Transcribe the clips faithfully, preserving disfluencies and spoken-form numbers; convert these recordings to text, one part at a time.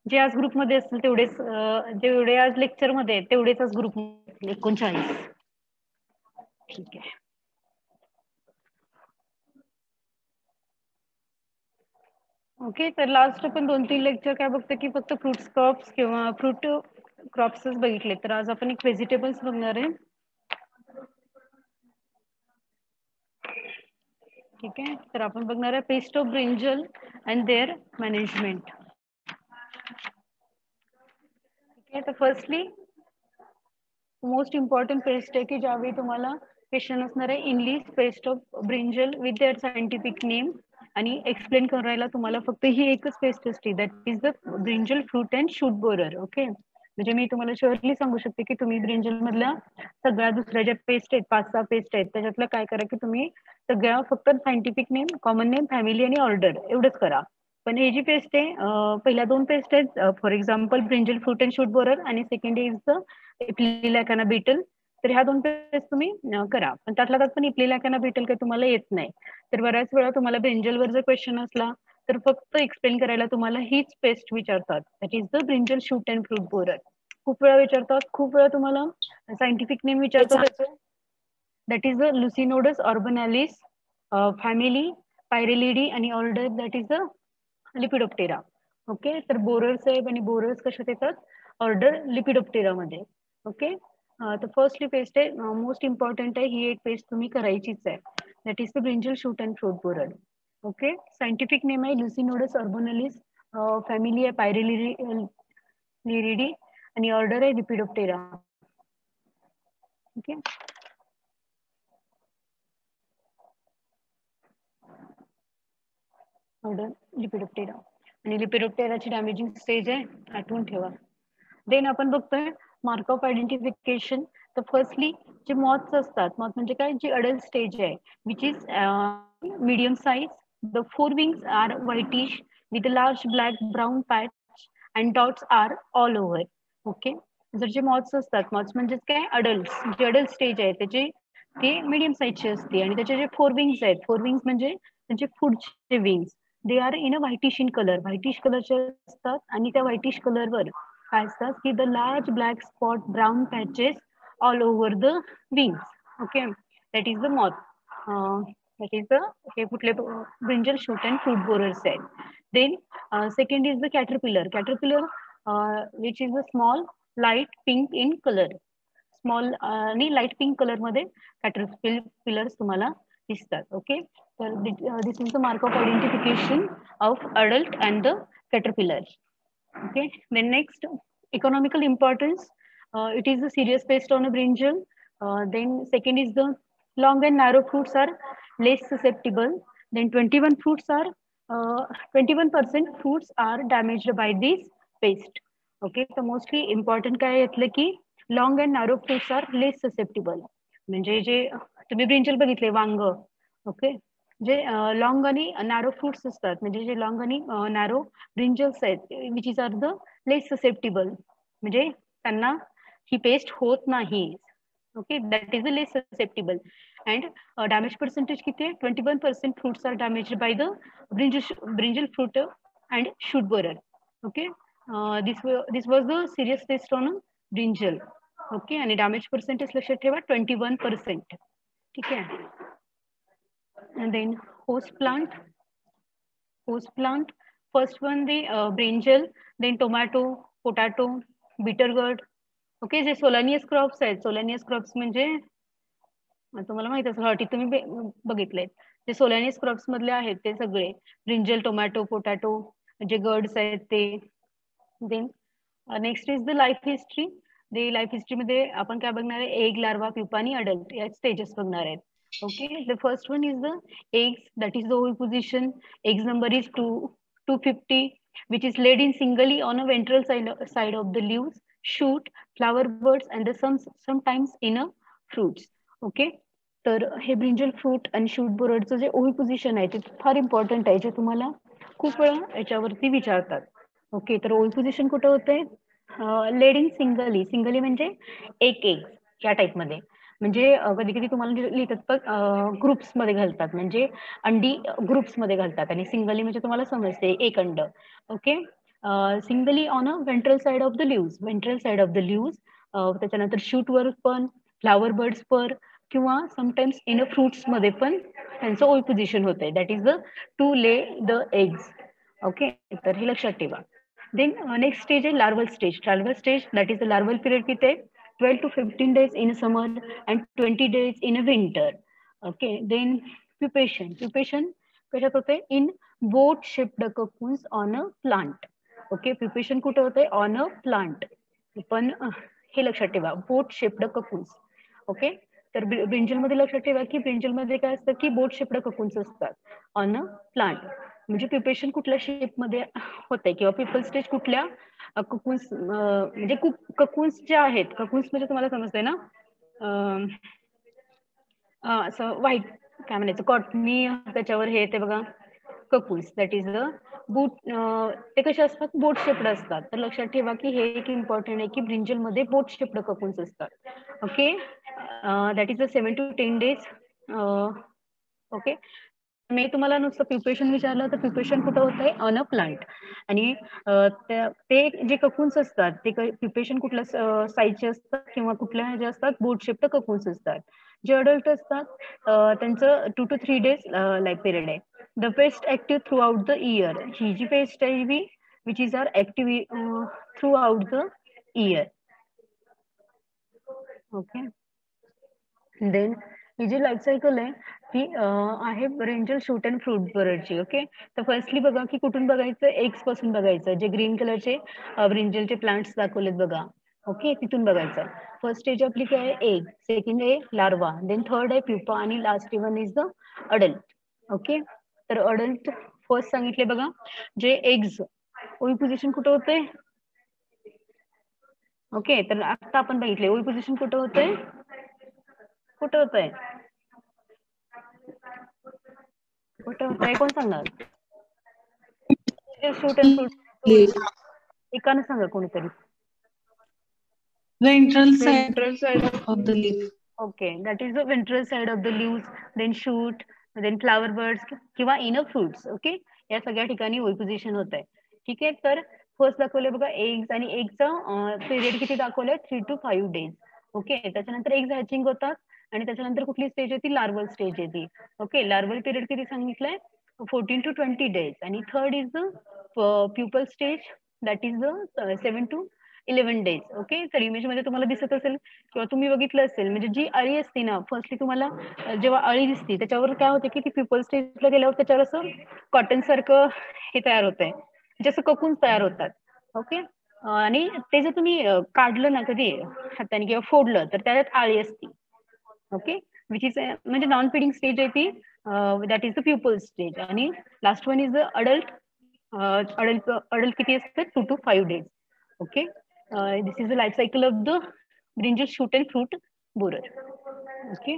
जे आज ग्रुपमध्ये असतील तेवढेच, जेवढे आज लेक्चरमध्ये आहेत तेवढेच आज ग्रुप एकोणचाळीस. ठीक आहे. ओके, तर लास्ट पण दोन तीन लेक्चर काय बघते की फक्त फ्रुट्स क्रॉप्स किंवा फ्रूट क्रॉप्सच बघितले. तर आज आपण एक व्हेजिटेबल्स बघणार आहे. ठीक आहे, तर आपण बघणार आहे pest of brinjal and their management. ठीक आहे, तर फर्स्टली मोस्ट इम्पॉर्टंट पेस्ट आहे की ज्यावेळी तुम्हाला क्वेश्चन असणार आहे English pest of brinjal with their scientific name आणि एक्सप्लेन करायला तुम्हाला फक्त ही एकच पेस्ट असते, that is the brinjal fruit and shoot borer. Okay, म्हणजे मी तुम्हाला शुअरली सांगू शकते की तुम्ही ब्रिंजल मधल्या सगळ्या दुसऱ्या ज्या पेस्ट आहेत, पाच सहा पेस्ट आहेत, त्याच्यातलं काय करा की तुम्ही सगळ्या फक्त scientific name, common name, family आणि ऑर्डर एवढंच करा. पण हे जी पेस्ट आहे, पहिल्या दोन पेस्ट आहेत, for example brinjal fruit and shoot borer आणि second is the Epilachna beetle. तर ह्या दोन पेस्ट तुम्ही करा, पण त्यातला त्यात पण इप्लिलॅकाना बीटल काही तुम्हाला येत नाही. तर बऱ्याच वेळा तुम्हाला ब्रिंजलवर जर क्वेश्चन असला तर फक्त एक्सप्लेन करायला तुम्हाला हीच पेस्ट विचारतात, that is the brinjal shoot and fruit borer. खूप वेळा विचारतात, खूप वेळा तुम्हाला सायंटिफिक नेम विचारतात त्याचं, that is the Leucinodes orbonalis, family Pyralidae आणि order that is the Lepidoptera. Okay, तर बोरर्स आहे आणि बोरर्स कशात येतात, ऑर्डर लिपिडोप्टेरा मध्ये. ओके, तर फर्स्टली पेस्ट आहे, मोस्ट इम्पॉर्टंट आहे, ही एक पेस्ट तुम्ही करायचीच आहे, that is the brinjal shoot and fruit borer. Okay, scientific name आहे लुसिनोडस ऑर्बनॅलिस, फॅमिली आहे पायरेलिडी आणि ऑर्डर आहे लिपिडोप्टेरा. ओके, ऑर्डर लिपिडोप्टेरा आणि लिपिडोप्टेराची डॅमेजिंग स्टेज आहे, आठवून ठेवा. देन आपण बघतोय मार्क ऑफ आयडेंटिफिकेशन. तर फर्स्टली जे मॉथ्स असतात, मॉथ म्हणजे काय, जी अडल्ट स्टेज आहे which is medium size, the four wings are whitish with large black brown patch and dots are all over. Okay, जर जे मॉथ्स असतात, मॉथ्स म्हणजे काय, अडल्ट, जे अडल्ट स्टेज आहे त्याचे ते मीडियम साईजचे असते आणि त्याचे जे फोर विंग्स आहेत, फोर विंग्स म्हणजे त्यांचे पुढचे wings, they are in a whitish in colour, whitish कलरचे असतात आणि त्या व्हाइटिश कलरवर काय असतात की the large black spot brown patches all over the wings. Okay, that is the moth, that is the हे कुठले brinjal shoot and fruit borers आहेत. Then second is the caterpillar. Caterpillar which is a small light pink in colour, small आणि light pink colour मध्ये caterpillars तुम्हाला दिसतात. Okay, तर this is the mark of identification of adult and the caterpillar. Okay, then next, economical importance, uh, it is the serious based on a brinjal. Uh, then second is the long and narrow fruits are less susceptible. Then twenty-one fruits are uh, twenty-one percent fruits are damaged by this pest. Okay, so mostly important काय यातलं की long and narrow fruits are less susceptible. म्हणजे जे तुम्ही brinjal बघितले वांग, okay, जे long आणि नॅरो फ्रुट्स असतात, म्हणजे जे लॉंग आणि नॅरो ब्रिंजल्स आहेत which is are the less susceptible, म्हणजे त्यांना ही पेस्ट होत नाही. Okay, that is the less susceptible. And damage percentage किती आहे, twenty one percent fruits are damage by the brinjal brinjal fruit and shoot borer. Okay, this this was the serious test on brinjal. Okay, आणि damage percentage लक्षात ठेवा twenty one percent. ठीक आहे, and then host plant, host plant, first one the uh, brinjal, then tomato, potato, bitter gourd. Okay, जे solanaceous crops आहेत, सोलानियस crops म्हणजे तुम्हाला माहित असेल, हॉर्टी तुम्ही बघितले, जे सोलानियस क्रॉप्स मधले आहेत ते सगळे ब्रिंजल, टोमॅटो, पोटॅटो, जे गर्ड्स आहेत ते. Then next is the life history. The life history मध्ये आपण काय बघणार आहे, एग, लार्वा, प्युपा आणि अडल्ट या स्टेजेस बघणार आहेत. Okay, the first one is the eggs, that is the oviposition. Eggs number is two two fifty, which is laid in singly on a ventral side side of the leaves, shoot, flower buds, and the some sometimes in a fruits. Okay, तर हे brinjal fruit आणि shoot बोररचं जे oviposition आहे ते फार important आहे, जे तुम्हाला खूप वेळा याच्यावरती विचारतात. ओके, तर ओव्हिपोजिशन कुठं होतंय, लेड इन सिंगली, सिंगली म्हणजे एक एग या टाइप मध्ये, म्हणजे कधी कधी तुम्हाला लिहितात ग्रुप्स मध्ये घालतात, म्हणजे अंडी ग्रुप्स मध्ये घालतात आणि सिंगली म्हणजे तुम्हाला समजते एक अंड. Okay, singly on a ventral side of the leaves, ventral side of the leaves. त्याच्यानंतर शूटवर पण, फ्लावर बर्ड्स पर किंवा समटाइम्स इन अ फ्रुट्स मध्ये पण त्यांचं ओव्ही पोझिशन होत आहे. That is the to lay the eggs. Okay, तर हे लक्षात ठेवा. देन नेक्स्ट स्टेज आहे larval stage. Larval stage that is the larval period किती आहे? Twelve to fifteen days in summer and twenty days in a winter. Okay, then pupation. Pupation कशात होते? In boat shaped cocoons on a plant. Okay, pupation कुठे होते? On a plant. पण हे लक्षात ठेवा, बोट शेप्ड cocoons. ओके, तर brinjal मध्ये लक्षात ठेवा की ब्रिंजल मध्ये काय असतं की बोट शेप्ड cocoons असतात ऑन अ प्लांट. म्हणजे प्युपेशन कुठल्या शेप मध्ये होते किंवा पिपल स्टेज कुठल्या cocoons म्हणजे cocoons जे आहेत, cocoons म्हणजे तुम्हाला समजतंय ना, असं व्हाईट काय म्हणायचं कॉटनी त्याच्यावर हे येते बघा cocoons. That is the boot. ते कसे असतात? बोट शेप्ड असतात. तर लक्षात ठेवा की हे एक इम्पॉर्टंट आहे की ब्रिंजल मध्ये बोट शेप्ड cocoons असतात. Okay, that is the seven to ten days. Okay, मी तुम्हाला नुसतं प्युपेशन विचारलं तर प्युपेशन कुठं होतंय? On a plant. आणि ते जे cocoons असतात ते प्युपेशन कुठल्या साईजचे असतात किंवा कुठल्या जे असतात? बोट शेप्ड cocoons असतात. जे अडल्ट असतात त्यांचं two to three days life period आहे. The pest active through the year. ही जी पेस्ट आहे be which is are active through the year. Okay, then ही जी लाईफ सायकल आहे ती आहे ब्रिंजल शूट अँड फ्रूट बर्डची. ओके, तर फर्स्टली बघा की कुठून बघायचं? एग्स पासून बघायचं. जे ग्रीन कलरचे ब्रिंजलचे प्लांट्स दाखवलेत बघा. ओके, तिथून बघायचं. फर्स्ट स्टेज आपली काय आहे? एग. सेकंड आहे लार्वा. देन थर्ड आहे प्युपा आणि last one is the adult. Okay, तर अडल्ट फर्स्ट सांगितले बघा. जे एग्स ओव्ही पोझिशन कुठं होते? ओके, तर आता आपण बघितले ओव्ही पोझिशन कुठं होतंय? कुठं होतंय? कुठं होतंय? कोण सांगणार? शूट अँड फ्रूट एकानं सांगा कोणीतरी. Ventral side of the leaf. Okay, that is the ventral side of the leaves, then shoot, then flower buds किंवा इन अ फ्रुट्स. ओके, या सगळ्या ठिकाणी ओव्ही पोझिशन होत आहे. ठीक आहे, तर फर्स्ट दाखवले बघा एग्स आणि एगचा पिरियड किती दाखवलंय? Three to five days. Okay, त्याच्यानंतर एग्स हॅचिंग होतात आणि त्याच्यानंतर कुठली स्टेज येते? लार्वल स्टेज येते. ओके, लार्वल पिरियड किती सांगितलंय? Fourteen to twenty days. आणि third is the pupal stage that is the seven to eleven days. Okay, तर इमेज मध्ये तुम्हाला दिसत असेल किंवा तुम्ही बघितलं असेल, म्हणजे जी अळी असते ना, फर्स्टली तुम्हाला जेव्हा अळी दिसते त्याच्यावर काय होते की ती प्युपल स्टेजला गेल्यावर त्याच्यावर असं कॉटन सारखं हे तयार होत आहे, जसं cocoons तयार होतात. ओके, आणि ते जर तुम्ही काढलं ना कधी हाताने किंवा फोडलं तर त्यात आळी असते. ओके, विच इज म्हणजे नॉन फिडिंग स्टेज आहे ती. That is the pupal stage. आणि last one is the adult. Adult adult किती असतात? Two to five days. Okay, this is the life cycle of the brinjal shoot and fruit borer. Okay,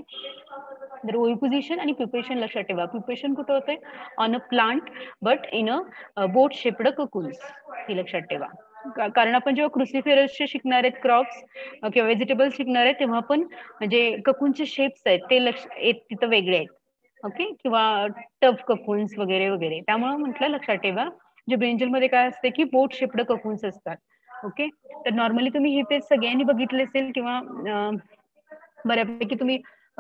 तर ओव्ही position आणि pupation लक्षात ठेवा. Pupation कुठं होतंय? On a plant but in a boat shaped cocoons. हे लक्षात ठेवा. कारण आपण जेव्हा क्रुसिफेरसचे शिकणार आहेत क्रॉप्स किंवा व्हेजिटेबल्स शिकणार आहेत तेव्हा पण म्हणजे cocoonचे शेप्स आहेत ते लक्ष तिथं वेगळे आहेत. ओके, किंवा टफ cocoons वगैरे वगैरे. त्यामुळे म्हटलं लक्षात ठेवा जे ब्रिंजल मध्ये काय असते की बोट शेप्ड cocoons असतात. ओके, तर नॉर्मली तुम्ही ही पेज सगळ्यांनी बघितली असेल किंवा बऱ्यापैकी तुम्ही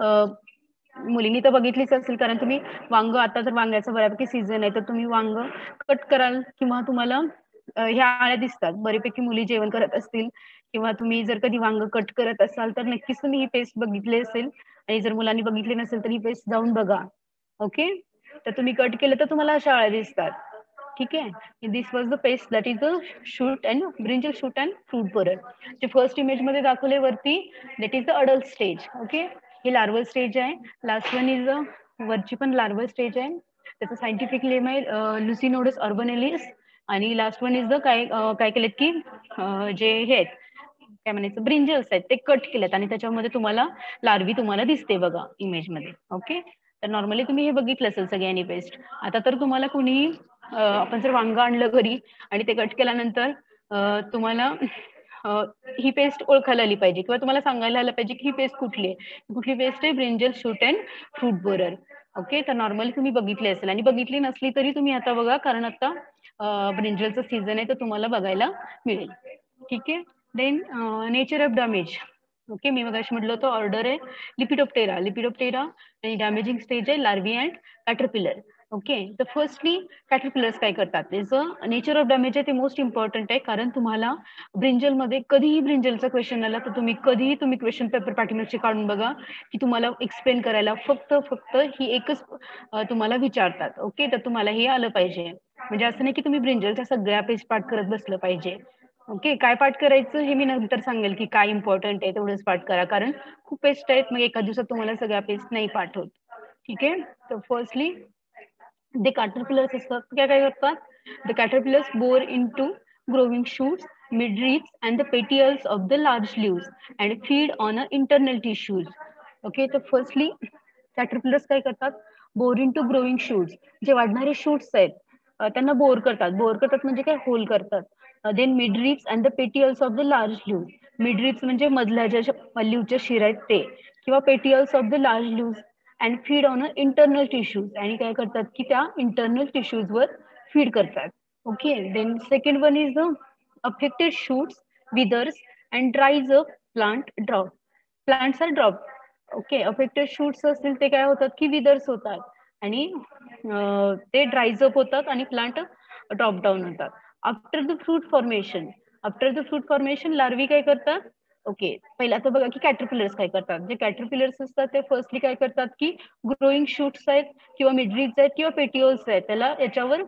मुलींनी तर बघितलीच असेल, कारण तुम्ही वांग आता जर वांग्याचा बऱ्यापैकी सीझन आहे तर तुम्ही वांग कट कराल किंवा तुम्हाला ह्या आळ्या दिसतात. बऱ्यापैकी मुली जेवण करत असतील किंवा तुम्ही जर कधी वांग कट करत असाल तर नक्कीच तुम्ही ही पेस्ट बघितली असेल. आणि जर मुलांनी बघितली नसेल तर ही पेस्ट जाऊन बघा. ओके, तर तुम्ही कट केलं तर तुम्हाला अशा आळ्या दिसतात. ठीक आहे, this was the pest that is the shoot and brinjal shoot and fruit borer. जे फर्स्ट इमेज मध्ये दाखवले वरती that is the adult stage. Okay, ही लार्वल स्टेज आहे. लास्ट वन इज वरची पण लार्वल स्टेज आहे. त्याचं सायंटिफिक नेम आहे लुसिनोडस ऑर्बनेलिस. आणि लास्ट वन इज द काय काय केलेत की जे हे आहेत काय म्हणायचं ब्रिंजल्स आहेत ते कट केलेत आणि त्याच्यामध्ये तुम्हाला लार्वी तुम्हाला दिसते बघा इमेज मध्ये. ओके, तर नॉर्मली तुम्ही हे बघितलं असेल सगळ्यांनी पेस्ट. आता तर तुम्हाला कुणी आपण जर वांग आणलं घरी आणि ते कट केल्यानंतर तुम्हाला ही पेस्ट ओळखायला आली पाहिजे किंवा तुम्हाला सांगायला आलं पाहिजे की ही पेस्ट कुठली आहे. कुठली पेस्ट आहे? Brinjal shoot and fruit borer. Okay, तर नॉर्मली तुम्ही बघितली असेल आणि बघितली नसली तरी तुम्ही आता बघा, कारण आता ब्रिंजलचं सीझन आहे तर तुम्हाला बघायला मिळेल. ठीक आहे. Then nature of damage. Okay, मी मगाशी म्हटलं होतं ऑर्डर आहे लिपिडोप्टेरा लिपिडोप्टेरा आणि डॅमेजिंग स्टेज आहे लार्वी अँड कॅटरपिलर. ओके, तर फर्स्टली कॅटरपिलर्स काय करतात, त्याचं नेचर ऑफ डॅमेज आहे ते मोस्ट इम्पॉर्टंट आहे, कारण तुम्हाला ब्रिंजलमध्ये कधीही ब्रिंजलचा क्वेश्चन आला तर तुम्ही कधीही तुम्ही क्वेश्चन पेपर पाठीमागचे काढून बघा की तुम्हाला एक्सप्लेन करायला फक्त फक्त ही एकच तुम्हाला विचारतात. ओके, तर तुम्हाला हे आलं पाहिजे. म्हणजे असं नाही की तुम्ही ब्रिंजलच्या सगळ्या पेज पाठ करत बसलं पाहिजे. ओके, काय पाठ करायचं हे मी नंतर सांगेल की काय इम्पॉर्टंट आहे तेवढंच पाठ करा, कारण खूप पेस्ट आहेत, मग एका दिवसात तुम्हाला सगळ्या पेस्ट नाही पाठ होत. ठीक आहे, तर फर्स्टली the caterpillars असतात काय काय करतात, the caterpillars bore into growing shoots, midribs and the petioles of the large leaves and feed on a internal tissues. Okay, तर फर्स्टली caterpillars काय करतात, bore into growing shoots, जे वाढणारे shoots आहेत त्यांना बोर करतात. बोर करतात म्हणजे काय, होल करतात. Then midribs and the petioles of the large leaves. Midribs म्हणजे मधल्या ज्या लिव्हच्या शिरा आहेत ते, किंवा petioles of the large leaves and feed on a internal tissues, आणि काय करतात की त्या इंटरनल टिश्यूज वर फीड करतात. Okay, then second one is the affected shoots withers and dries a plant drop. Plants are drop. Okay, affected shoots असतील ते काय होतात की विदर्स होतात आणि ते ड्राईज अप होतात आणि प्लांट ड्रॉप डाऊन होतात. After the fruit formation, after the fruit formation larvae काय करतात. ओके, पहिला तर बघा की कॅटरपिलर्स काय करतात. जे कॅटरपिलर्स असतात ते फर्स्टली काय करतात की ग्रोईंग शूट्स आहेत किंवा मिडरिप्स आहेत किंवा पेटिओल्स आहेत त्याला याच्यावर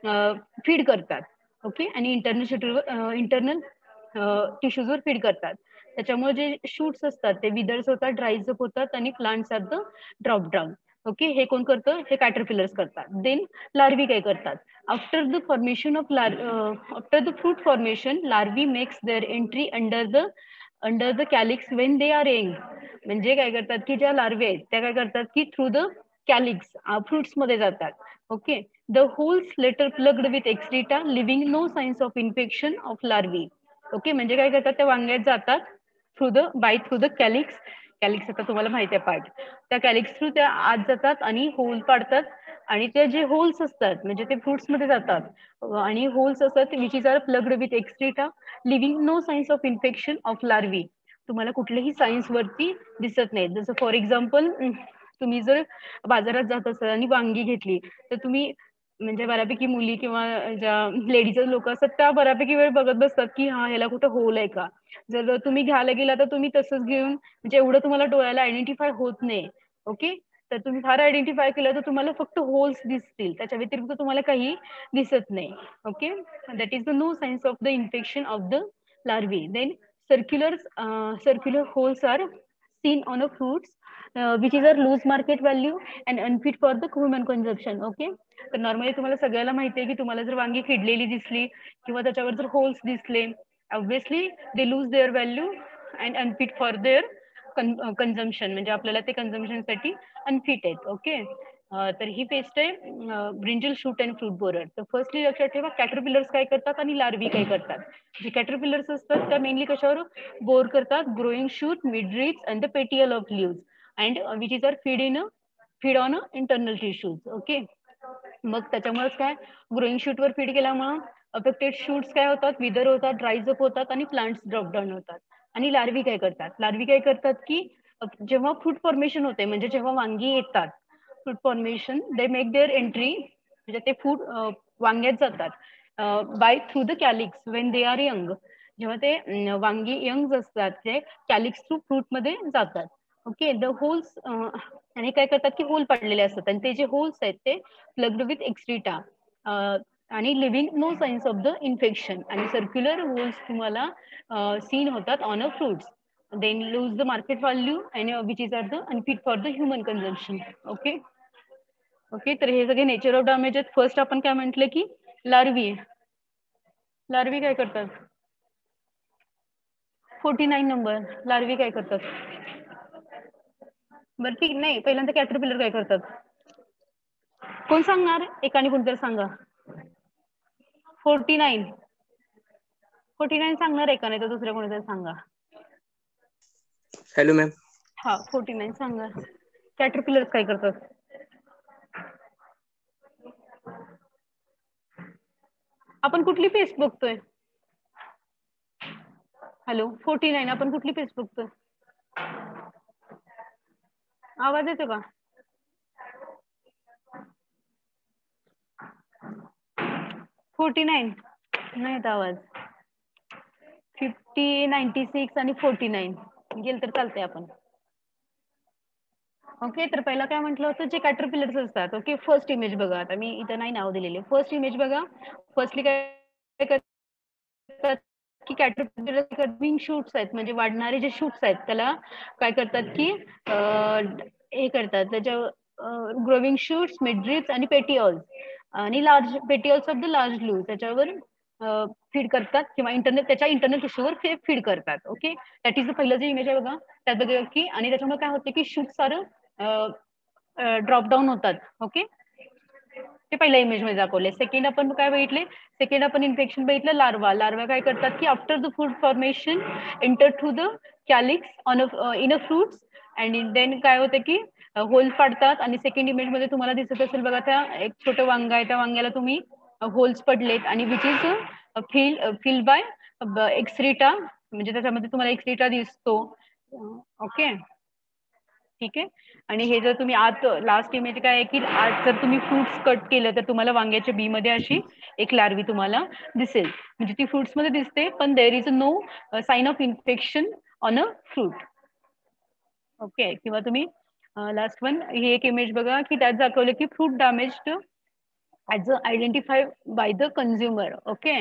फीड करतात. ओके, आणि इंटरनल शूटवर इंटरनल टिश्यूजवर फीड करतात. त्याच्यामुळे जे शूट्स असतात ते विदर्स होतात, ड्राईज अप होतात आणि plants are the drop down. Okay, हे कोण करतं, हे कॅटरपिलर्स करतात. देन लार्वी काय करतात, आफ्टर द फॉर्मेशन ऑफ लार after the fruit formation larvae makes their entry under the under the calyx when they are young. म्हणजे काय करतात की ज्या लार्वे आहेत त्या काय करतात की थ्रू द कॅलिक्स फ्रुट्स मध्ये जातात. Okay, the holes later plugged with excreta leaving no signs of infection of larvae. Okay, म्हणजे काय करतात, त्या वांग्यात जातात through the by through the calyx. Calyx आता तुम्हाला माहिती आहे पार्ट, त्या कॅलिक्स थ्रू त्या आत जातात आणि होल पाडतात, आणि ते जे होल्स असतात म्हणजे ते फ्रुट्स मध्ये जातात आणि होल्स असतात which is are plugged with excreta leaving no signs of infection of larvae. तुम्हाला कुठलेही सायन्स वरती दिसत नाही. जसं फॉर एक्झाम्पल तुम्ही जर बाजारात जात असाल आणि वांगी घेतली तर तुम्ही म्हणजे बऱ्यापैकी मुली किंवा ज्या लेडीज लोक असतात त्या बऱ्यापैकी वेळ बघत बसतात की हा ह्याला कुठं होल आहे का. जर तुम्ही घ्यायला गेला तर तुम्ही तसंच घेऊन म्हणजे एवढं तुम्हाला डोळ्याला आयडेंटिफाय होत नाही. ओके, तर तुम्ही फार आयडेंटिफाय केलं तर तुम्हाला फक्त होल्स दिसतील, त्याच्या व्यतिरिक्त तुम्हाला काही दिसत नाही. Okay, that is the no signs of the infection of the larvae. Then circular circular holes are seen on a fruits uh, which is a loose market value and unfit for the human consumption. Okay, तर normally तुम्हाला सगळ्याला माहिती आहे की तुम्हाला जर वांगी किडलेली दिसली किंवा त्याच्यावर जर होल्स दिसले, obviously they lose their value and unfit for their consumption, म्हणजे आपल्याला ते कन्झम्पशन साठी अनफिट आहेत. ओके, तर ही पेस्ट आहे brinjal shoot and fruit borer. तर फर्स्टली लक्षात ठेवा कॅटरपिलर्स काय करतात आणि लार्वी काय करतात. जे कॅटरपिलर्स असतात त्या मेनली कशावर बोर करतात, growing shoot, midribs and the petiole of leaves and which is are feed in feed on internal tissues. Okay, मग त्याच्यामुळेच काय ग्रोईंग शूट वर फीड केल्यामुळे अफेक्टेड शूट्स काय होतात, विदर होतात, ड्राईज अप होतात आणि प्लांट्स ड्रॉप डाऊन होतात. आणि लार्वी काय करतात, लार्वी काय करतात की जेव्हा फ्रूट फॉर्मेशन होते म्हणजे जेव्हा वांगी येतात fruit formation they make their entry, म्हणजे ते फूड वांग्यात जातात by through the calyx when they are young. जेव्हा ते वांगी यंग असतात ते कॅलिक्स थ्रू फ्रूट मध्ये जातात. ओके, द होल्स आणि काय करतात की होल पडलेले असतात आणि ते जे होल्स आहेत ते प्लग्ड विथ एक्सट्रीटा आणि leaving no signs of the infection, आणि सर्क्युलर होल्स तुम्हाला सीन होतात on a fruits. Then lose the market value and which is are the unfit for the human consumption. Okay okay, तर हे सगळे nature of damage आहेत. First आपण काय म्हटलं की लार्वी लार्वी काय करतात, फोर्टी नाईन नंबर लार्वी काय करतात. बरं ठीक नाही, पहिल्यांदा कॅटरपिलर काय करतात कोण सांगणार, एकाने कोणतरी सांगा. फोर्टी नाईन फोर्टी नाईन सांगणार एका, नाही तर दुसऱ्या कोणीतरी सांगा. Hello ma'am. हा, फोर्टी नाईन सांगा. कॅटरपिलर्स काय करतात. आपण कुठली पेस्ट बघतोय? हॅलो, फोर्टी नाईन आपण कुठली पेस्ट बघतोय? आवाज येतो का? फोर्टी नाईन नाही येत आवाज. फिफ्टी, नाईन्टी सिक्स आणि फोर्टी नाईन गेल तर चालतंय आपण. ओके, तर पहिला काय म्हटलं होतं, जे कॅटरपिलर्स असतात. ओके, फर्स्ट इमेज बघा. आता मी इथं नाही नाव दिलेले. फर्स्ट इमेज बघा. फर्स्टली काय करतात की कॅटरपिलर विंग शूट्स आहेत, म्हणजे वाढणारे जे शूट्स आहेत त्याला काय करतात की हे करतात, त्याच्या ग्रोविंग शूट्स, मिडरिप्स आणि पेटिओल्स आणि large petioles of the large loose त्याच्यावर फीड करतात किंवा इंटरनेट त्याच्या इंटरनेट टिश्यूवर फीड करतात. ओके, दॅट इज द पहिलं जे इमेज आहे बघा. त्यात बघा की आणि त्याच्यामुळे काय होते की शूट सारं ड्रॉप डाऊन होतात. ओके, ते पहिल्या इमेज मध्ये दाखवले. सेकंड आपण काय बघितले? सेकंड आपण इन्फेक्शन बघितलं लार्वा. लार्वा काय करतात की after the food formation enter through the calyx on in a fruits and then काय होते की होल पाडतात. आणि सेकंड इमेज मध्ये तुम्हाला दिसत असेल बघा, त्या एक छोटं वांगा आहे, त्या वांग्याला तुम्ही होल्स पडलेत आणि which is fill fill by excreta, म्हणजे त्याच्यामध्ये तुम्हाला एक्सरिटा दिसतो. ओके, ठीक आहे. आणि हे जर तुम्ही आत लास्ट इमेज काय आहे की आज जर तुम्ही फ्रुट्स कट केलं तर तुम्हाला वांग्याच्या बी मध्ये अशी एक लार्वी तुम्हाला दिसेल, म्हणजे ती फ्रुट्स मध्ये दिसते पण there is no sign of infection on a fruit. Okay, किंवा तुम्ही लास्ट वन ही एक इमेज बघा की त्यात दाखवलं की fruit damaged as identify by the consumer. Okay,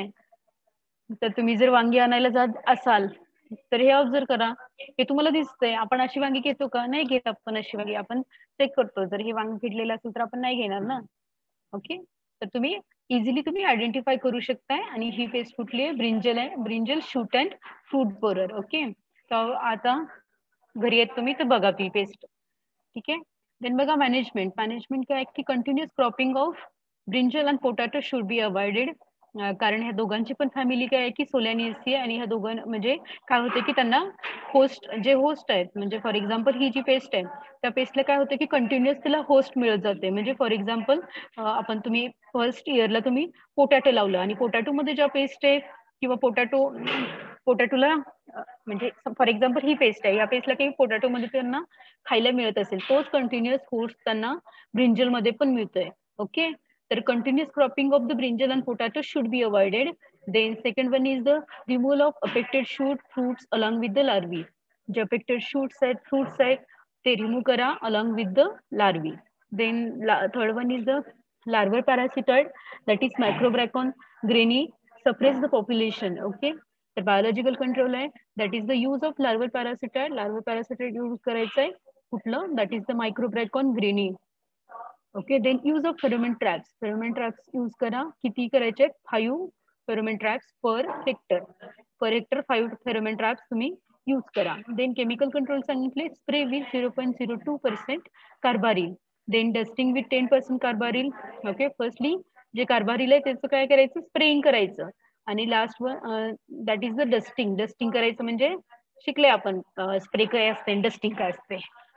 तर तुम्ही जर वांगी आणायला जात असाल तर हे ऑब्झर्व करा, हे तुम्हाला दिसतंय. आपण अशी वांगी घेतो का? नाही घेत आपण अशी वांगी. आपण चेक करतो, जर हे वांग फिरलेलं असेल तर आपण नाही घेणार ना. ओके, तर तुम्ही इझिली तुम्ही आयडेंटिफाय करू शकताय. आणि ही पेस्ट कुठली आहे? ब्रिंजल आहे. Brinjal shoot and fruit borer. Okay, तर आता घरी येत तुम्ही तर बघा ती पेस्ट. ठीक आहे, देन बघा मॅनेजमेंट. मॅनेजमेंट काय की continuous cropping of brinjal and potato should be avoided. कारण ह्या दोघांची पण फॅमिली काय आहे की सोलॅनिएसी आहे. आणि ह्या दोघां म्हणजे काय होते की त्यांना होस्ट जे होस्ट आहेत, म्हणजे फॉर एक्झाम्पल ही जी पेस्ट आहे त्या पेस्टला काय होतं की कंटिन्युअस तिला होस्ट मिळत जाते. म्हणजे फॉर एक्झाम्पल आपण तुम्ही फर्स्ट इयरला तुम्ही पोटॅटो लावलं आणि पोटॅटो मध्ये ज्या पेस्ट आहे किंवा पोटॅटो पोटॅटोला म्हणजे फॉर एक्झाम्पल ही पेस्ट आहे, या पेस्टला काही पोटॅटो मध्ये त्यांना खायला मिळत असेल, तोच कंटिन्युअस होस्ट त्यांना ब्रिंजल मध्ये पण मिळतोय. ओके, तर continuous cropping of the brinjal and potato should be avoided. Then second one is the removal of affected shoot fruits along with the larvae. जे affected shoots आहेत, fruits आहेत ते remove करा along with the larvae. Then third one is the larval parasitoid, that is microbracon greni suppress the population. Okay, तर biological control आहे, that is the use of larval parasitoid. larval parasitoid use करायचं आहे कुठलं? that is the microbracon greni. Okay, then use of pheromone traps. Pheromone traps use करा. किती करायचे? Five pheromone traps per hectare. Per hectare five pheromone traps तुम्ही use करा. Then chemical control सांगितले, spray with zero point zero two percent carbaryl. Then dusting with ten percent carbaryl. Okay, firstly जे carbaryl आहे त्याचं काय करायचं? Spraying करायचं. आणि last one that is the dusting. Dusting करायचं म्हणजे शिकले आपण स्प्रे काय असते, डस्टिंग काय असते.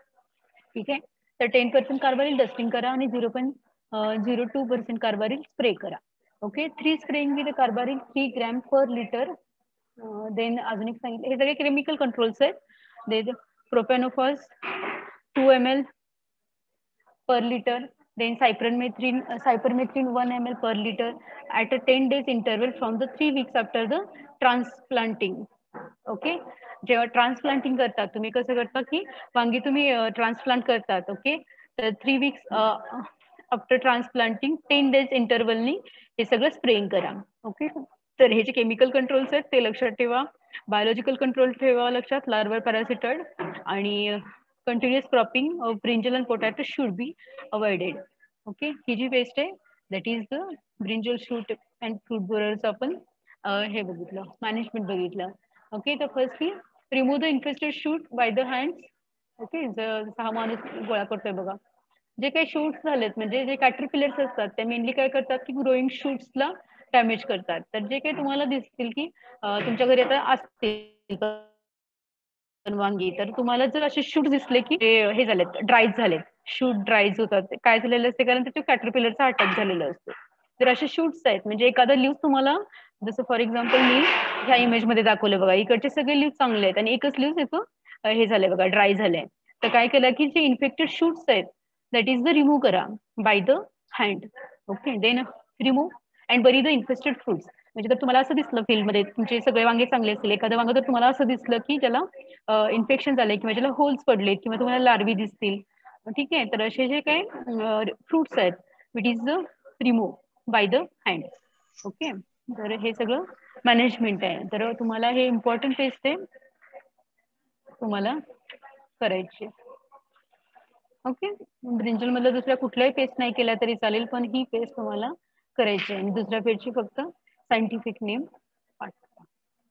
ठीक आहे, तर टेन पर्सेंट कार्बारिल डस्टिंग करा आणि zero point zero two percent carbaryl spray करा. Okay, three spraying with carbaryl three gram per liter. Then अजून एक सांगितलं, हे सगळे केमिकल कंट्रोल्स आहेत. Then profenofos two M L per liter. Then cypermethrin cypermethrin one M L per liter at a ten days interval from the three weeks after the transplanting. Okay, जेव्हा transplanting करतात तुम्ही कसं करता की वांगी तुम्ही transplant करतात. ओके, तर three weeks after transplanting ten days इंटरवलनी हे सगळं स्प्रेइंग करा. ओके, तर हे जे केमिकल कंट्रोल्स आहेत ते लक्षात ठेवा. बायोलॉजिकल कंट्रोल ठेवा लक्षात, लार्वल पॅरासिटॉइड आणि continuous cropping of brinjal and potato should be avoided. Okay, ही जी पेस्ट आहे that is the brinjal shoot and fruit borers. आपण हे बघितलं, मॅनेजमेंट बघितलं. ओके, तर firstly remove the infested shoot by the hands. Okay, सहा माणूस गोळा करतोय बघा. जे काही शूट्स झालेत म्हणजे जे कॅटरपिलर्स असतात ते मेनली काय करतात की ग्रोईंग शूट्सला डॅमेज करतात. तर जे काही तुम्हाला दिसतील की तुमच्या घरी आता असतील वांगी, तर तुम्हाला जर असे शूट दिसले की हे झालेत, ड्राईज झालेत, शूट ड्राईज होतात, काय झालेलं असते? कारण त्याच्या कॅटरपिलरचा अटॅक झालेला असतो. तर असे शूट्स आहेत, म्हणजे एखादा लीव्ह तुम्हाला जसं फॉर एक्झाम्पल मी ह्या इमेज मध्ये दाखवलं बघा, इकडचे सगळे लीव्ह चांगले आहेत आणि एकच लीव्ह इथं हे झालंय बघा, ड्राय झालंय. तर काय केलं की जे इन्फेक्टेड शूट्स आहेत दॅट इज द रिमूव्ह करा by the hand. Okay, then remove and bury the infested fruits. म्हणजे जर तुम्हाला असं दिसलं फील्डमध्ये तुमचे सगळे वांगे चांगले असतील, एखादं वांग जर तुम्हाला असं दिसलं की ज्याला इन्फेक्शन झालंय किंवा ज्याला होल्स पडलेत किंवा तुम्हाला लार्वी दिसतील, ठीक आहे, तर असे जे काय फ्रुट्स आहेत with is the remove by the hand. Okay, तर हे सगळं मॅनेजमेंट आहे. तर तुम्हाला हे इम्पॉर्टंट टेस्ट आहे तुम्हाला करायची. ओके, ब्रिंजल मधलं दुसऱ्या कुठल्याही पेस्ट नाही केला तरी चालेल, पण ही पेस्ट तुम्हाला करायची आहे. आणि दुसऱ्या पेजची फक्त सायंटिफिक नेम पाठवा.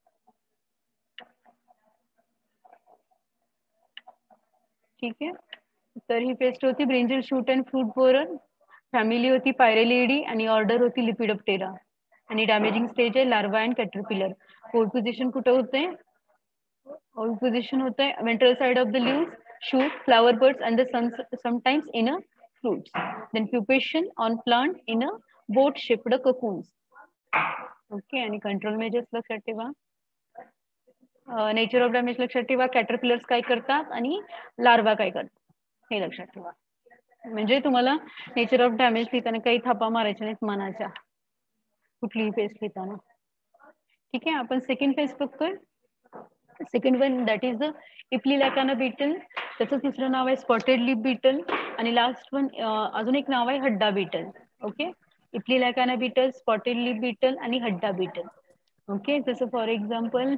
ठीक आहे, तर ही पेस्ट होती brinjal shoot and fruit borer, family होती पायरेलिडी आणि ऑर्डर होती लिपिडोप्टेरा आणि डॅमेजिंग स्टेज आहे larva and caterpillar. Fourth position कुठं होते? फोर्थ पोझिशन होते ventral side of the leaves, shoot, flower buds and the sun, sometimes in a fruits. Then pupation on plant in a boat shaped cocoons. Okay, आणि control measures लक्षात ठेवा. Nature of damage लक्षात ठेवा, caterpillars काय करतात आणि larva काय करतात हे लक्षात ठेवा. म्हणजे तुम्हाला नेचर ऑफ डॅमेज लिहिताना काही थापा मारायच्या नाहीत मनाच्या कुठलीही पेस्ट लिहिताना. ठीक आहे, आपण सेकंड पेस्ट बघतोय. Second one that is the Epilachna beetle, त्याचं दुसरं नाव आहे स्पॉटेड लिप बीटल आणि लास्ट वन अजून एक नाव आहे Hadda beetle. Okay, Epilachna beetle, spotted leaf beetle आणि हड्डा बीटल. ओके, जसं फॉर एक्झाम्पल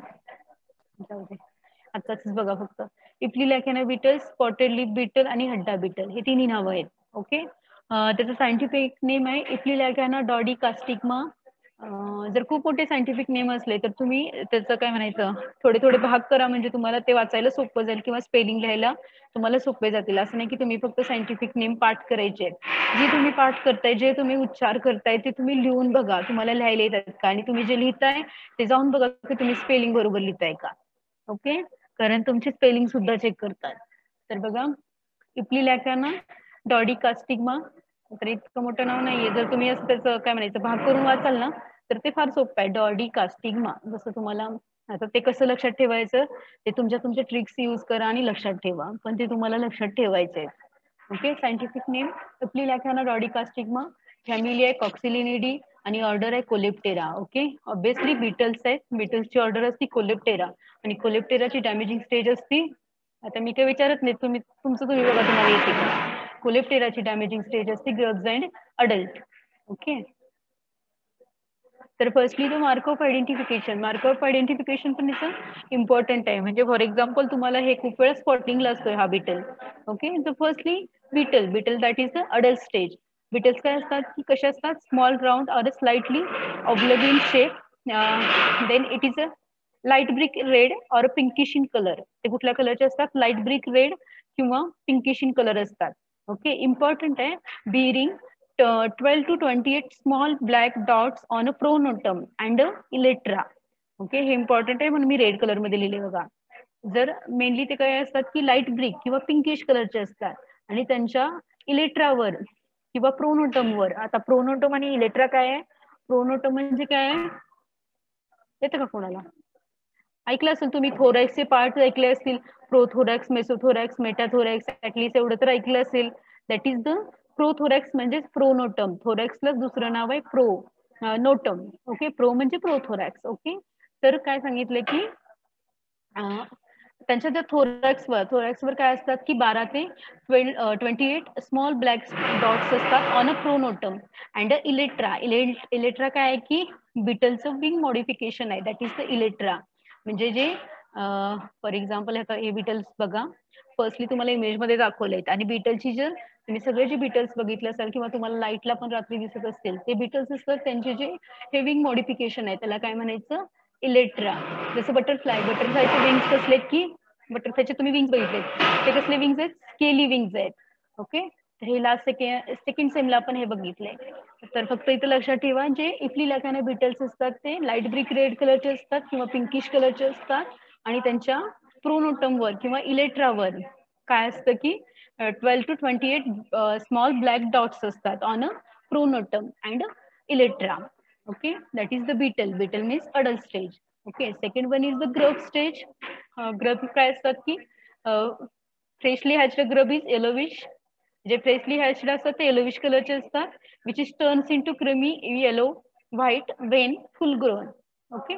आताच बघा फक्त Epilachna beetle, spotted leaf beetle आणि हड्डा बीटल हे तिन्ही नावं आहेत. ओके, त्याचं सायंटिफिक नेम आहे इप्लिलॅकाना डॉडिकास्टिग्मा. जर खूप मोठे सायंटिफिक नेम असले तर तुम्ही त्याचं काय म्हणायचं थोडे थोडे भाग करा, म्हणजे तुम्हाला ते वाचायला सोपं जाईल किंवा स्पेलिंग लिहायला तुम्हाला सोपे जातील. असं नाही की तुम्ही फक्त सायंटिफिक नेम पाठ करायचे. जे तुम्ही पाठ करताय, जे तुम्ही उच्चार करताय ते तुम्ही लिहून बघा तुम्हाला लिहायला येतात का, आणि तुम्ही जे लिहिताय ते जाऊन बघा की तुम्ही स्पेलिंग बरोबर लिहिताय का. ओके, कारण तुमची स्पेलिंग सुद्धा चेक करतात. तर बघा इप्लिलॅकाना डॉडिकास्टिग्मा, तर इतकं मोठं नाव नाहीये. जर तुम्ही असं त्याचं काय म्हणायचं भाग करून वाचाल ना तर ते फार सोपं आहे. डॉडिकास्टिग्मा, जसं तुम्हाला आता ते कसं लक्षात ठेवायचं ते तुमच्या तुमच्या ट्रिक्स यूज करा आणि लक्षात ठेवा, पण ते तुम्हाला लक्षात ठेवायचे. Okay, scientific name Epilachna dodecastigma, family आहे कॉक्सिलिनिडी आणि ऑर्डर आहे कोलेप्टेरा. ओके, ऑब्विसली बीटल्स आहेत, बीटल्सची ऑर्डर असते कोलेप्टेरा आणि कोलेप्टेराची डॅमेजिंग स्टेज असती, आता मी काही विचारत नाही, तुम्ही तुमचं तुम्ही बघा तुम्हाला येते का. कोलेप्टेराची डॅमेजिंग स्टेज असते ग्रब्स अँड अडल्ट. ओके, तर फर्स्टली तो mark of identification, mark of identification पण इथं इम्पॉर्टंट आहे. म्हणजे फॉर एक्झाम्पल तुम्हाला हे खूप वेळा स्पॉटिंगला असतोय हा बीटल. ओके, तर firstly beetle, beetle that is the adult stage. Beetles काय असतात की कसे असतात, small round or slightly oblique in shape, then it is a light brick red or pinkish in colour. ते कुठल्या कलरचे असतात, लाईट ब्रिक रेड किंवा पिंकिश इन कलर असतात. ओके, इम्पॉर्टंट आहे bearing twelve to twenty-eight small black dots on a pronotum and a elytra. Okay, हे important आहे म्हणून मी रेड कलर मध्ये लिहिले बघा. जर मेनली ते काय असतात की लाईट ब्रिक किंवा पिंकिश कलरचे असतात आणि त्यांच्या इलेट्रावर किंवा प्रोनोटमवर. आता प्रोनोटम आणि इलेट्रा काय आहे, प्रोनोटम म्हणजे काय आहे येतं का कोणाला, ऐकलं असेल तुम्ही, थोरॅक्सचे पार्ट ऐकले असतील, प्रोथोरॅक्स, मेसोथोरॅक्स, मेटाथोरॅक्स, ऍटलीस्ट एवढं तर ऐकलं असेल. दॅट इज द प्रोथोरॅक्स म्हणजे प्रोनोटम, थोरॅक्सला दुसरं नाव आहे प्रो नोटम. ओके, प्रो म्हणजे प्रोथोरॅक्स. ओके, तर काय सांगितलं की त्यांच्या त्या थोरॅक्सवर थोरॅक्सवर काय असतात की बारा ते twenty eight small black dots असतात on a pronotum and a elytra. Elytra काय आहे की बीटलचं विंग मॉडिफिकेशन आहे, दॅट इज द इलेट्रा. म्हणजे जे फॉर एक्झाम्पल आता हे बीटल्स बघा, फर्स्टली तुम्हाला इमेज मध्ये दाखवले आहेत आणि बीटलची जर तुम्ही सगळे जे बीटल्स बघितले असाल किंवा तुम्हाला लाईटला पण रात्री दिसत असतील ते बीटल्स असतात, त्यांचे जे हे विंग मॉडिफिकेशन आहे त्याला काय म्हणायचं, इलेट्रा. जसं बटरफ्लाय, बटरफ्लायचे विंग्स कसले की बटरफ्लायचे तुम्ही विंग्स बघितलेत, ते कसले विंग्स आहेत, स्केली विंग्स आहेत. ओके, तर हे लास्ट सेकंड सेकंड सेमला आपण हे बघितलंय. तर फक्त इथं लक्षात ठेवा जे इप्लिलॅकाना बीटल्स असतात ते लाईट ब्रिक रेड कलरचे असतात किंवा पिंकिश कलरचे असतात आणि त्यांच्या प्रोनोटमवर किंवा इलेट्रावर काय असतं की twelve to twenty eight small black dots असतात on a pronotum and elytra. Okay, that is the beetle. Beetle means adult stage. Okay, second one is the grub stage. uh, grub काय असतात की freshly hatched grub is yellowish. जे freshly hatched असतात ते yellowish कलरचे असतात, which is turns into creamy yellow white when full grown. Okay,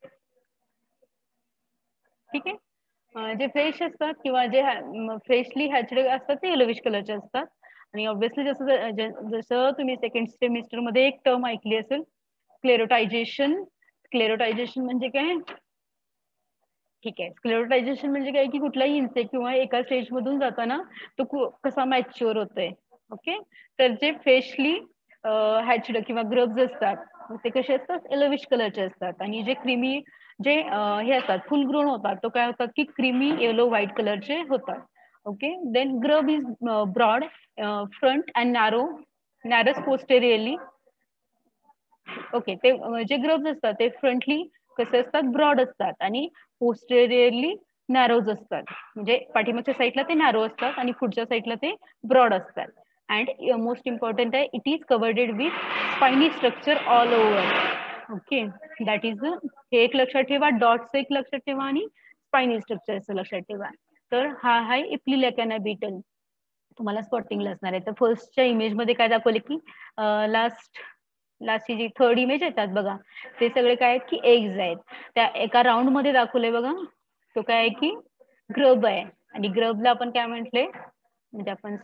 ठीक आहे. जे फ्रेश असतात किंवा जे फ्रेशली हॅच्ड असतात ते येलोविश कलरचे असतात. आणि ऑब्व्हियसली जसं जसं तुम्ही सेकंड सेमिस्टर मध्ये एक टर्म ऐकली असेल, स्क्लेरोटायझेशन. स्क्लेरोटायझेशन म्हणजे काय? ठीक आहे, स्क्लेरोटायझेशन म्हणजे काय की कुठलाही इन्सेक्ट किंवा एका स्टेज मधून जाताना तो कसा मॅच्युअर होतोय. ओके, तर जे फ्रेशली हॅच्ड किंवा ग्रब्स असतात ते कसे असतात? येलोविश कलरचे असतात. आणि जे क्रीमी जे हे असतात फुल ग्रोन होतात तो काय होतात की क्रीमी येलो व्हाईट कलरचे होतात. Okay, then grub is broad front and narrow narrows posteriorly. Okay, ते जे ग्रब्स असतात ते फ्रंटली कसे असतात? ब्रॉड असतात आणि पोस्टेरियरली नॅरोज असतात. म्हणजे पाठीमागच्या साईडला ते नॅरो असतात आणि पुढच्या साईडला ते ब्रॉड असतात. अँड मोस्ट इम्पॉर्टंट आहे, it is covered with spiny structure all over. Okay, that is हे एक लक्षात ठेवा, डॉट्स एक लक्षात ठेवा आणि स्पायनी स्ट्रक्चर लक्षात ठेवा. तर हा आहे इप्लिलॅकाना बीटल. तुम्हाला स्पॉटिंगला असणार आहे. तर फर्स्टच्या इमेज मध्ये काय दाखवले की लास्ट लास्टची जी थर्ड इमेज येतात बघा, ते सगळे काय आहेत की एग्ज आहेत. त्या एका राऊंड मध्ये दाखवले बघा, तो काय आहे की ग्रब आहे. आणि ग्रबला आपण काय म्हटले, म्हणजे आपण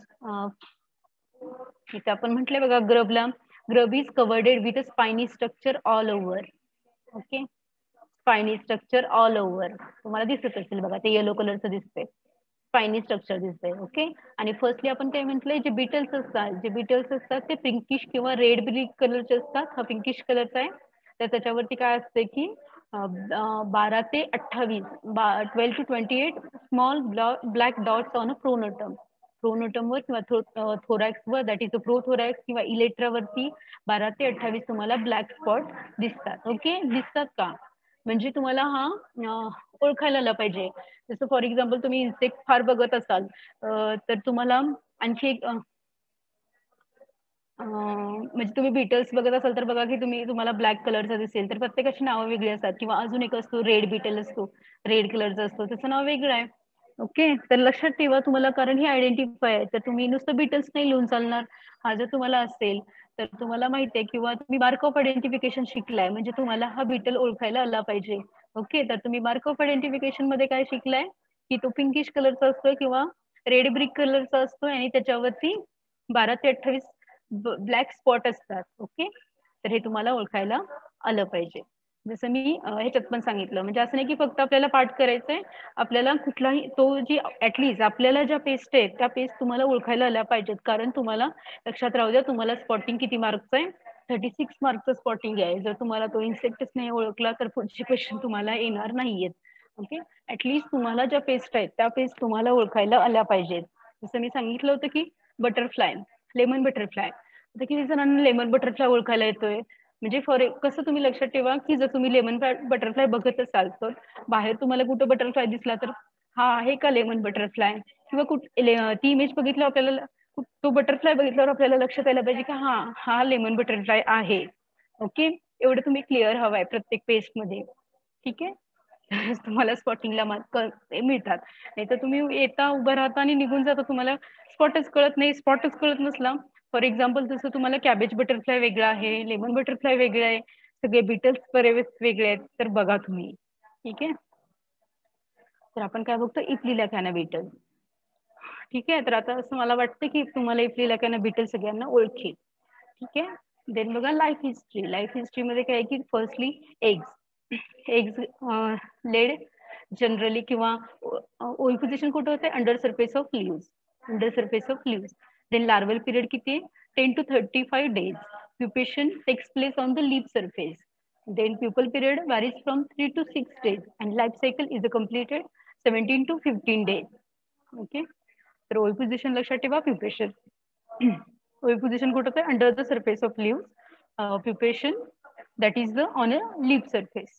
इथे आपण म्हटले बघा ग्रबला, grub is covered with a spiny structure all over. Okay, spiny structure all over तुम्हाला दिसत असेल बघा, ते येलो कलरचं दिसतंय, स्पायनी स्ट्रक्चर दिसतंय. ओके, आणि फर्स्टली आपण काय म्हटलंय, जे बिटल्स असतात जे बिटल्स असतात ते पिंकिश किंवा रेड ब्रिक कलरचे असतात. हा पिंकिश कलरचा आहे. तर त्याच्यावरती काय असते की बारा ते अठ्ठावीस twelve to twenty eight small black dots on a pronotum. Pronotum वर किंवा थोरॅक्स वर, दॅट इज अ प्रोथोरॅक्स किंवा इलेक्ट्रावरती बारा ते अठ्ठावीस तुम्हाला ब्लॅक स्पॉट दिसतात. ओके, दिसतात का? म्हणजे तुम्हाला हा ओळखायला आला पाहिजे. जसं फॉर एक्झाम्पल तुम्ही इन्सेक्ट फार बघत असाल तर तुम्हाला आणखी एक म्हणजे तुम्ही बीटल्स बघत असाल तर बघा की तुम्ही तुम्हाला ब्लॅक कलरचा दिसेल, तर प्रत्येकाची नावं वेगळी असतात. किंवा अजून एक असतो रेड बीटल असतो, रेड कलरचा असतो, त्याचं नाव वेगळं आहे. ओके, तर लक्षात ठेवा तुम्हाला, कारण ही आयडेंटिफाय आहे. तर तुम्ही नुसतं बीटल्स नाही लिहून चालणार. हा जर तुम्हाला असेल तर तुम्हाला माहिती आहे किंवा तुम्ही मार्क ऑफ आयडेंटिफिकेशन शिकलाय, म्हणजे तुम्हाला हा बीटल ओळखायला आला पाहिजे. ओके, तर तुम्ही मार्क ऑफ आयडेंटिफिकेशन मध्ये काय शिकलाय की तो पिंकिश कलरचा असतो किंवा रेड ब्रिक कलरचा असतो आणि त्याच्यावरती बारा ते अठ्ठावीस ब्लॅक स्पॉट असतात. ओके, तर हे तुम्हाला ओळखायला आलं पाहिजे. जसं मी ह्याच्यात पण सांगितलं, म्हणजे असं नाही की फक्त आपल्याला पाठ करायचंय, आपल्याला कुठलाही तो जी ऍटलीस्ट आपल्याला ज्या पेस्ट आहेत त्या पेस्ट तुम्हाला ओळखायला आल्या पाहिजेत. कारण तुम्हाला लक्षात राहू द्या, तुम्हाला स्पॉटिंग किती मार्कचं आहे? थर्टी सिक्स मार्कचं स्पॉटिंग आहे. जर तुम्हाला तो इन्सेक्टच नाही ओळखला तर पुढचे क्वेश्चन तुम्हाला येणार नाहीयेत. ओके, ऍटलीस्ट तुम्हाला ज्या पेस्ट आहेत त्या पेस्ट तुम्हाला ओळखायला आल्या पाहिजेत. जसं मी सांगितलं होतं की बटरफ्लाय, लेमन बटरफ्लाय, आता किती जणांना लेमन बटरफ्लाय ओळखायला येतोय? म्हणजे फॉर कसं तुम्ही लक्षात ठेवा की जर तुम्ही लेमन बटरफ्लाय बघत असाल तर बाहेर तुम्हाला कुठं बटरफ्लाय दिसला तर हा आहे का लेमन बटरफ्लाय, किंवा कुठे ती इमेज बघितलं आपल्याला तो बटरफ्लाय बघितल्यावर आपल्याला लक्षात यायला पाहिजे की हा हा लेमन बटरफ्लाय आहे. ओके, एवढं तुम्ही क्लिअर हवाय प्रत्येक पेस्ट मध्ये. ठीक आहे, तुम्हाला स्पॉटिंगला मार्क मिळतात. नाही तर तुम्ही येता उभं राहता आणि निघून जाता, तुम्हाला स्पॉटच कळत नाही. स्पॉटच कळत नसला, फॉर एक्झाम्पल जसं तुम्हाला कॅबेज बटरफ्लाय वेगळा आहे, लेमन बटरफ्लाय वेगळं आहे, सगळे बीटल्स बरेच वेगळे आहेत, तर बघा तुम्ही. ठीक आहे, तर आपण काय बघतो? Epilachna beetle. ठीक आहे, तर आता असं मला वाटतं की तुम्हाला इप्लिलॅकाना बीटल सगळ्यांना ओळखेल. ठीक आहे, देन बघा लाईफ हिस्ट्री. लाईफ हिस्ट्री मध्ये काय की firstly eggs eggs laid generally किंवा ओव्हिपोजिशन कुठं होते? Under surface of leaves, under surface of leaves. Then larval period किती? Ten to thirty five days. Pupation takes place on the leaf surface. Then pupal period varies from three to six days and life cycle is completed seventeen to fifteen days. Okay, तर ओव्हिपोजिशन लक्षात ठेवा, pupation. Oviposition कुठं होतं? Under the surface of leaves. Pupation that is the on a leaf surface.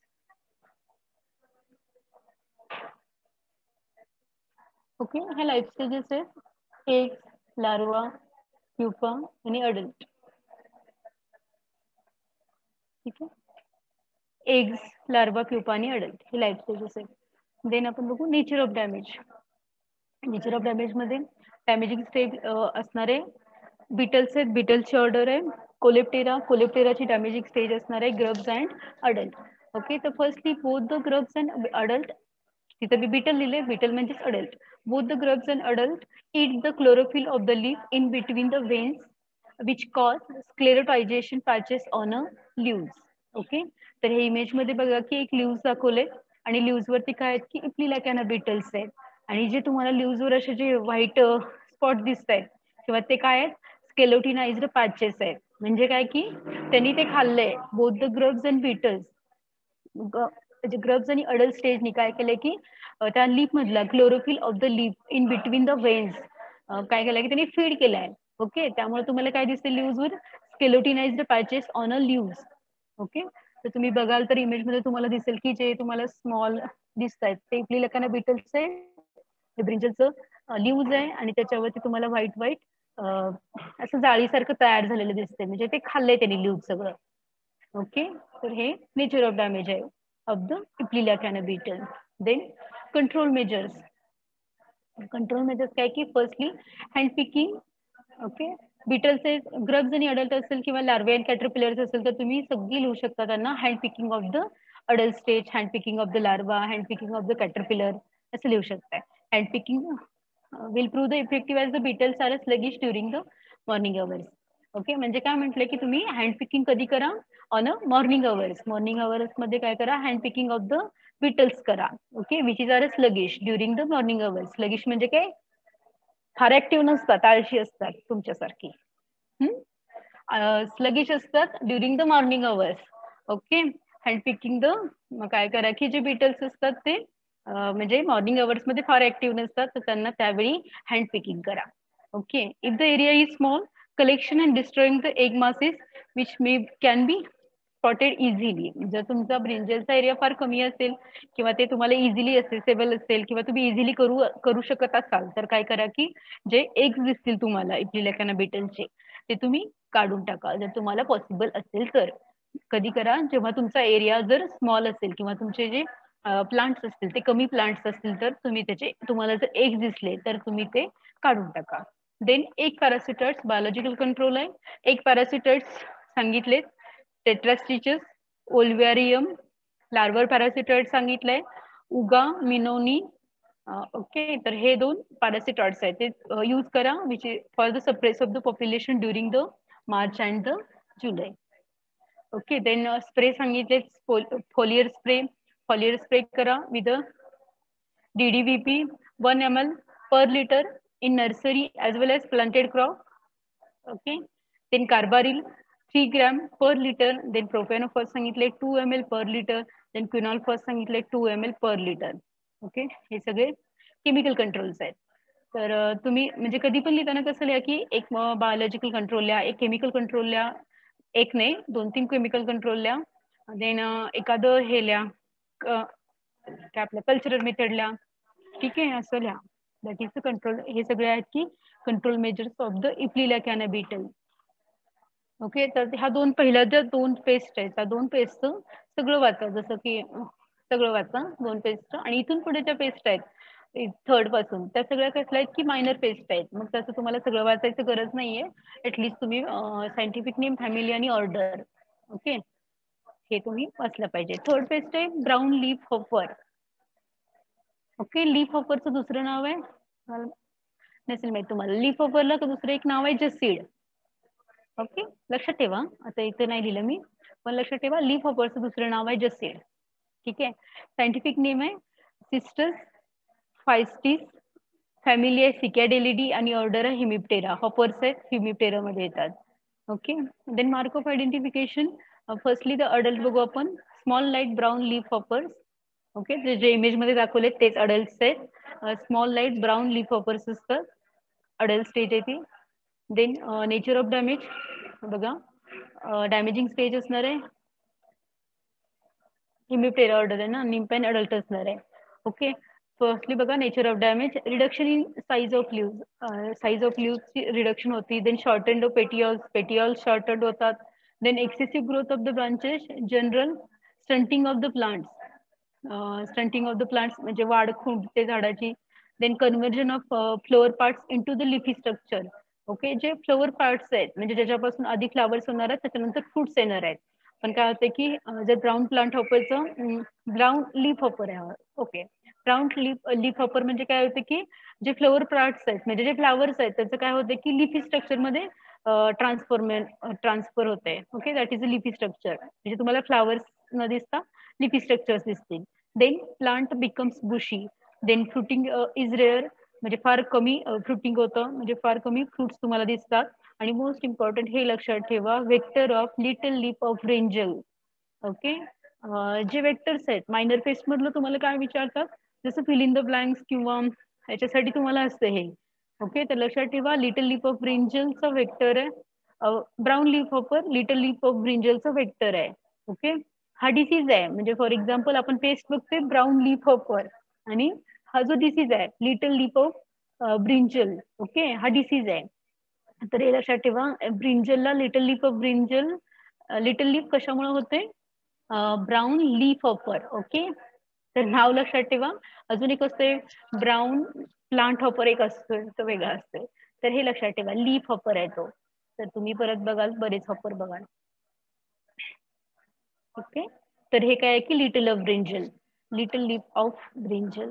Okay, हे life stages आहेत: egg, larva, pupa आणि adult. ठीक आहे. एग्स, लार्वा, प्युपा आणि अडल्ट हे लाईफ स्टेजेस आहेत. देन आपण बघू nature of damage. Nature of damage मध्ये डॅमेजिंग स्टेज असणारे बिटल्स आहेत, बिटल्सची ऑर्डर आहे. कोलेप्टेरा, कोलेप्टेराची डॅमेजिंग स्टेज असणार आहे ग्रब्स अँड अडल्ट. ओके, तर firstly both the grubs and adult, तिथे मी बिटल लिहिले, बिटल म्हणजेच adult. Both the grubs and adult eat the chlorophyll of the leaf in between the veins which cause sclerotization patches on a leaves. Okay, तर हे image मध्ये बघा की एक लीव्स दाखवले आणि लीव्स वरती काय आहेत की इप्लिलॅकॅना बिटल्स आहेत आणि जे तुम्हाला लीव्स वर असे जे व्हाईट स्पॉट दिसत आहेत किंवा ते काय आहेत स्केलोटिनाइज्ड पॅचेस आहेत. म्हणजे काय की त्यांनी ते खाल्लंय. Both the grubs and beetles, grubs आणि अडल्ट स्टेजनी काय केलंय की त्या लीफ मधला chlorophyll of the leaf in between the veins काय केलंय की त्यांनी फीड केलाय. ओके, त्यामुळे तुम्हाला काय दिसते लीव्स वर skeletonized patches on a leaves. Okay, तर तुम्ही बघाल तर इमेज मध्ये तुम्हाला दिसेल की जे तुम्हाला स्मॉल दिसत आहेत ते इप्लिलॅकॅना बिटल्स आहे. हे ब्रिंजलचं लीव्स आहे आणि त्याच्यावरती तुम्हाला व्हाईट व्हाईट असं जाळीसारखं तयार झालेलं दिसतंय, म्हणजे ते खाल्लंय त्यांनी लीव्ह सगळं. ओके, तर हे नेचर ऑफ डॅमेज आहे of the Epilachna beetle. Then control measures. Control measures काय की फर्स्टली हँड पिकिंग. ओके, बीटलचे ग्रब्स आणि अडल्ट असेल किंवा लार्वे अँड कॅटरपिलर्स असेल तर तुम्ही सगळी लिहू शकता त्यांना hand picking of the adult stage, hand picking of the larva, hand picking of the caterpillar असं लिहू शकताय. Hand picking will prove the effective as the beetles are sluggish during the morning hours. Okay, म्हणजे काय म्हटलं की तुम्ही hand picking कधी करा on a morning hours. Morning hours मध्ये काय करा hand picking of the beetles करा. Okay, which is are sluggish during the morning hours. Sluggish म्हणजे काय फार ऍक्टिव्ह नसतात, आळशी असतात तुमच्यासारखी. स्लगिश असतात during the morning hours. Okay, hand picking the मग काय करा की जे बीटल्स असतात ते म्हणजे मॉर्निंग अवर्स मध्ये फार ऍक्टिव्ह नसतात तर त्यांना त्यावेळी हँड पिकिंग करा. Okay, if the area is small collection and destroying the egg masses which may can be spotted easily. जर तुमचा ब्रिंजलचा एरिया फार कमी असेल किंवा ते तुम्हाला इझिली असेसेबल असेल किंवा तुम्ही इझिली करू करू शकत असाल तर काय करा की जे एग्स दिसतील तुम्हाला इप्लिलॅकॅना बीटलचे ते तुम्ही काढून टाका जर तुम्हाला पॉसिबल असेल तर. कधी करा जेव्हा तुमचा एरिया जर स्मॉल असेल किंवा तुमचे जे प्लांट्स असतील ते कमी प्लांट्स असतील तर तुम्ही त्याचे तुम्हाला जर एग्स दिसले तर तुम्ही ते काढून टाका. देन एक पॅरासिटाइड्स बायोलॉजिकल कंट्रोल आहे. एक पॅरासिटाइड्स सांगितले टेट्रास्टिचस, ओल्व्यारियम, लार्वर पॅरासिटाइड सांगितलंय, उगा, मिनोनी. ओके, तर हे दोन पॅरासिटाइड्स आहेत ते यूज करा which is for the suppress of the population during the March and the July. Okay, then spray सांगितले फोलियर स्प्रे. फोलियर स्प्रे करा with D D V P one milliliter per liter in nursery as well as planted crop. Okay, then carbaryl three gram per liter, then propanofos सांगितले two milliliters per liter, then quinolphos सांगितले two milliliters per liter. Okay, हे सगळे chemical controls आहेत. तर तुम्ही म्हणजे कधी पण लिहिताना कसं लिहा की एक बायोलॉजिकल कंट्रोल लिहा, एक केमिकल कंट्रोल लिहा, एक नाही दोन तीन केमिकल कंट्रोल लिहा, देन एखादं हे लिहा काय आपलं कल्चरल मेथड लिहा. ठीक आहे, असं लिहा. That is the control. हे सगळे आहेत की control measures of the Epilachna beetle. Okay, तर ह्या दोन पहिल्या ज्या दोन पेस्ट आहेत त्या दोन पेस्ट सगळं वाचा, जसं की सगळं वाचा दोन पेस्ट. आणि इथून पुढे ज्या पेस्ट आहेत थर्ड पासून त्या सगळ्या कसल्या आहेत की मायनर पेस्ट आहेत. मग तसं तुम्हाला सगळं वाचायचं गरज नाहीये. ऍटलिस्ट तुम्ही सायंटिफिक नेम, फॅमिली आणि ऑर्डर ओके हे तुम्ही वाचलं पाहिजे. थर्ड पेस्ट आहे brown leaf hopper. Okay, leaf हॉपरचं दुसरं नाव आहे नसेल माहिती तुम्हाला. लीफ हॉपरला दुसरं एक नाव आहे जसीड. ओके, लक्षात ठेवा. आता इथे नाही लिहिलं मी पण लक्षात ठेवा लीफ हॉपरचं दुसरं नाव आहे जसीड. ठीक आहे, सायंटिफिक नेम आहे सिस्टस फायस्टिस, फॅमिली आहे सिकॅडेलिडी आणि ऑर्डर आहे हिमिप्टेरा. हॉपर्स आहेत हिमिप्टेरा मध्ये येतात. Okay, then mark of identification. Firstly the adult बघू आपण. Small light brown leaf hoppers. Okay, जे जे इमेज मध्ये दाखवले तेच अडल्ट आहेत. Small light brown leaf hoppers असतात, अडल्ट स्टेज आहे ती. देन नेचर ऑफ डॅमेज बघा, डॅमेजिंग स्टेज असणार आहे हिमिप्टेरा ऑर्डर आहे ना, निम्पॅन अडल्ट असणार आहे. ओके, फर्स्टली बघा nature of damage. Reduction in size of leaves, size of लीव्सची रिडक्शन होती. Then shortened of petioles, petioles shortened होतात. Then excessive growth of the branches, general stunting of the plants, stunting of the plants म्हणजे वाढ खुंटते झाडाची. Then conversion of floral parts into the leafy structure. Okay, जे floral parts आहेत म्हणजे ज्याच्यापासून आधी फ्लावर्स होणार आहेत त्याच्यानंतर फ्रुट्स येणार आहेत. पण काय होते की जर ब्राऊन प्लांट हॉपरचं ब्राऊन लीफ हॉपर आहे. Okay, brown leaf leaf hopper म्हणजे काय होते की जे फ्लोअर पार्ट्स आहेत म्हणजे जे फ्लावर्स आहेत त्याचं काय होते की लिफी स्ट्रक्चर मध्ये ट्रान्सफॉर्मेंट ट्रान्सफर होते. Okay, that is a leafy structure. म्हणजे तुम्हाला फ्लावर्स न दिसता लिफी स्ट्रक्चर्स दिसतील. Then plant becomes bushy. Then fruiting is rare म्हणजे फार कमी फ्रुटिंग होतं म्हणजे फार कमी फ्रुट्स तुम्हाला दिसतात. आणि मोस्ट इम्पॉर्टंट हे लक्षात ठेवा, vector of little leaf of brinjal. Okay, जे वेक्टर्स आहेत मायनर फेस्ट मधलं तुम्हाला काय विचारतात जसं फिल इन द ब्लँक्स किंवा याच्यासाठी तुम्हाला असतं हे. ओके, तर लक्षात ठेवा लिटल लीफ ऑफ ब्रिंजलचा वेक्टर आहे. Brown leaf hopper little leaf of ब्रिंजलचा वेक्टर आहे. ओके, हा डिसीज आहे म्हणजे फॉर एक्झाम्पल आपण पेस्ट बघतोय ब्राऊन लीफ हॉपर आणि हा जो डिसीज आहे little leaf of brinjal. Okay, हा डिसीज आहे. तर हे लक्षात ठेवा, ब्रिंजलला little leaf of brinjal, little leaf कशामुळे होते ब्राऊन लीफ हॉपर. ओके, तर नाव लक्षात ठेवा. अजून एक असते ब्राऊन प्लांट हॉपर, एक असतो तो वेगळा असतो. तर हे लक्षात ठेवा, लीफ हॉपर आहे तो. तर तुम्ही परत बघाल बरेच हॉपर बघाल. ओके, तर हे काय आहे की little of brinjal, little leaf of brinjal.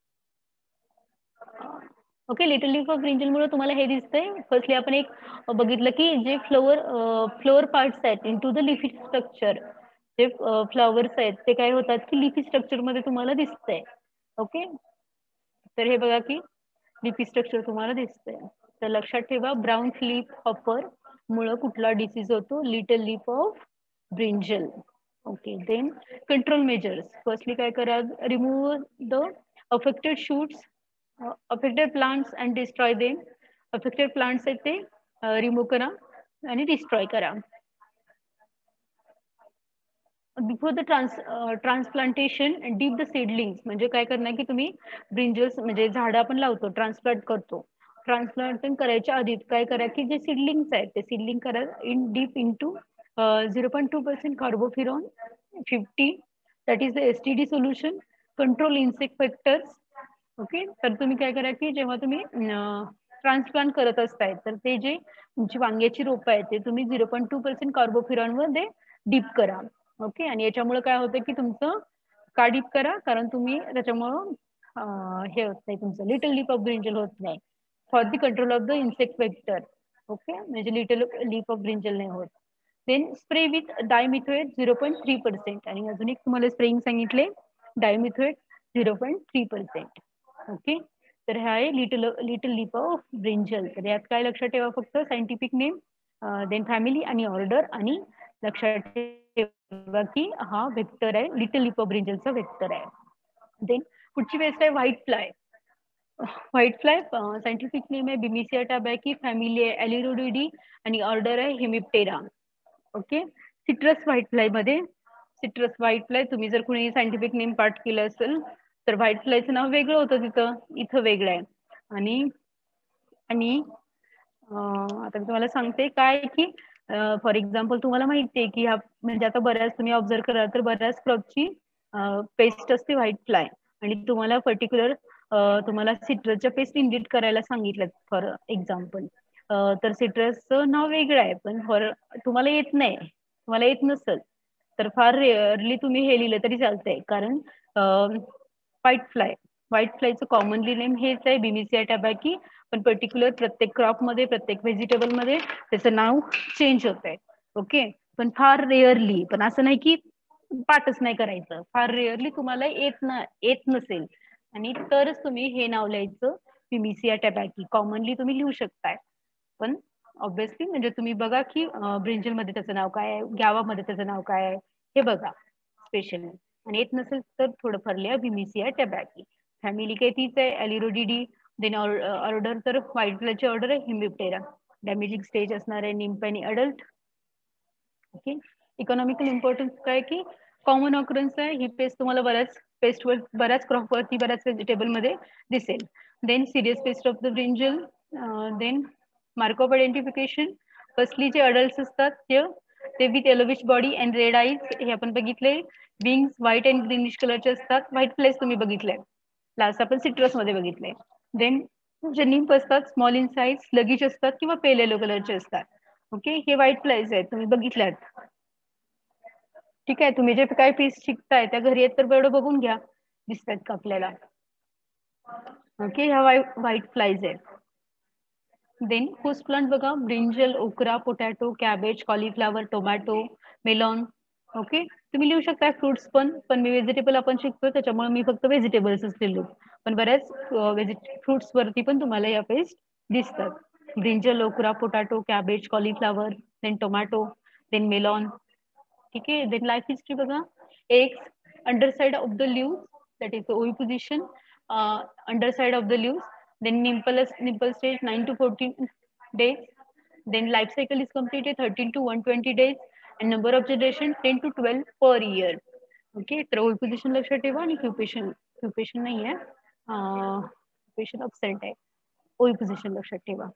Okay, little leaf of brinjal मुळे तुम्हाला हे दिसतंय. फर्स्टली आपण एक बघितलं की जे फ्लोअर फ्लोअर पार्ट्स आहेत इनटू द लिफी स्ट्रक्चर, जे फ्लॉवर्स आहेत ते काय होतात की लिफी स्ट्रक्चर मध्ये तुम्हाला दिसतंय. ओके, तर हे बघा की लिफी स्ट्रक्चर तुम्हाला दिसतंय. तर लक्षात ठेवा, ब्राऊन लीफ हॉपर मुळे कुठला डिसीज होतो, little leaf of brinjal. Okay, then control measures. Firstly काय करा, remove the affected shoots, affected plants and destroy them. Affected plants आहेत ते रिमूव्ह करा आणि डिस्ट्रॉय करा. Before the trans transplantation dip the seedlings म्हणजे काय करणार की तुम्ही ब्रिंजल्स म्हणजे झाडं आपण लावतो ट्रान्सप्लांट करतो, ट्रान्सप्लांटिंग करायच्या आधी काय करा की जे सीडलिंग्स आहेत ते सीडलिंग करा in dip into zero point two percent carbofuran fifty, that is the S T D solution. Control insect vectors. Okay, तर तुम्ही काय करा की जेव्हा तुम्ही ट्रान्सप्लांट करत असताय तर ते जे तुमची वांग्याची रोपं आहेत ते तुम्ही zero point two percent carbofuran मध्ये डीप करा. ओके, आणि याच्यामुळे काय होतं की तुमचं का डीप करा, कारण तुम्ही त्याच्यामुळं हे होत नाही, तुमचं लिटल लीफ ऑफ ब्रिंजल होत नाही. For the control of the insect vector. Okay, म्हणजे लिटल लीफ ऑफ ब्रिंजल नाही होत. Then spray with dimethoate zero point three percent आणि अजून एक तुम्हाला स्प्रेइंग सांगितले dimethoate zero point three percent. Okay, तर हा आहे little little leaf of brinjal. तर यात काय लक्षात ठेवा, फक्त सायंटिफिक नेम, देन फॅमिली आणि ऑर्डर, आणि लक्षात ठेवा की हा वेक्टर आहे, लिटल लीफ ऑफ ब्रिंजलचा वेक्टर आहे. देन पुढची पेस्ट आहे white fly. White fly scientific name आहे बिमिसिया टॅबॅकी, फॅमिली आहे एलिरोडिडी आणि ऑर्डर आहे Hemiptera. Okay, citrus white fly मध्ये, सिट्रस व्हाईट फ्लाय तुम्ही जर कुणी सायंटिफिक नेम पाठ केलं असेल तर व्हाईट फ्लायचं नाव वेगळं होतं तिथं, इथं वेगळं आहे. आणि आणि आता मी तुम्हाला सांगते काय की फॉर एक्झाम्पल तुम्हाला माहिती आहे की हा म्हणजे आता बऱ्याच तुम्ही ऑब्झर्व करा तर बऱ्याच क्रॉपची पेस्ट असते व्हाईट फ्लाय, आणि तुम्हाला पर्टिक्युलर तुम्हाला सिट्रसच्या पेस्ट इंडिट करायला सांगितलं फॉर एक्झाम्पल, तर सिट्रसचं नाव वेगळं आहे पण फॉर तुम्हाला येत नाही, तुम्हाला येत नसेल तर फार रेअरली तुम्ही हे लिहिलं तरी चालतंय, कारण व्हाईट फ्लाय व्हाईट फ्लायचं कॉमनली नेम हेच आहे बिमिसिया टॅबॅकी, पण पर्टिक्युलर प्रत्येक क्रॉप मध्ये प्रत्येक व्हेजिटेबल मध्ये त्याचं नाव चेंज होत आहे. ओके, पण फार रेअरली, पण असं नाही की पाठच नाही करायचं, फार रेअरली तुम्हाला येत ना येत नसेल आणि तरच तुम्ही हे नाव लिहायचं बिमिसिया टॅबॅकी. कॉमनली तुम्ही लिहू शकताय, पण ऑब्विसली म्हणजे तुम्ही बघा की ब्रिंजल मध्ये त्याचं नाव काय आहे, ग्यावामध्ये त्याचं नाव काय आहे हे बघा स्पेशली, आणि येत नसेल तर थोडंफार लिहा बिमिसिया टॅबॅकी. फॅमिली काय तीच आहे एलिरोडिडी. देन ऑर्डर तर व्हाईट फ्लायची ऑर्डर आहे हिमिप्टेरा. डॅमेजिंग स्टेज असणार आहे निम्फ आणि अडल्ट. ओके, इकॉनॉमिकल इम्पॉर्टन्स काय की कॉमन ऑकरन्स आहे, ही पेस्ट तुम्हाला बऱ्याच पेस्टवर बऱ्याच क्रॉपवरती बऱ्याच व्हेजिटेबल मध्ये दिसेल. Then serious pest of the brinjal. Then mark of identification, firstly जे अडल्ट असतात ते ते with yellowish body and red eyes हे आपण बघितले. विंग्स व्हाईट अँड ग्रीनिश कलरचे असतात. व्हाईट फ्लायज तुम्ही बघितले, लास्ट आपण सिट्रस मध्ये बघितले. देन जे निम्फ असतात स्मॉल इन साईज, स्लगिश असतात किंवा पेल येलो कलरचे असतात. ओके, हे व्हाईट फ्लायज आहेत, तुम्ही बघितल्यात. ठीक आहे, तुम्ही जे काय पीस शिकताय त्या घरी आहेत तर एवढं बघून घ्या, दिसतात का आपल्याला. ओके, ह्या व्हाईट फ्लायज आहेत. देन होस्ट प्लांट बघा, brinjal, okra, potato, cabbage, cauliflower, tomato, melon. Okay, तुम्ही लिहू शकता फ्रुट्स पण, पण मी व्हेजिटेबल आपण शिकतो त्याच्यामुळे मी फक्त व्हेजिटेबल्सच लिहिलो, पण बऱ्याच फ्रुट्स वरती पण तुम्हाला या पेस्ट दिसतात. Brinjal, okra, potato, cabbage, cauliflower, then tomato, then melon. ठीक आहे, देन लाईफ हिस्ट्री बघा, eggs under side of the leaves, that is the oviposition, under side of the leaves. Then nipple, nipple stage nine to fourteen days. Then life cycle is completed thirteen to one hundred twenty days. And number of generation ten to twelve per year. Okay, तर oviposition लक्षात ठेवा आणि क्युपेशन क्युपेशन नाही आहे, क्युपेशन absent आहे, ओव्ही position लक्षात ठेवा.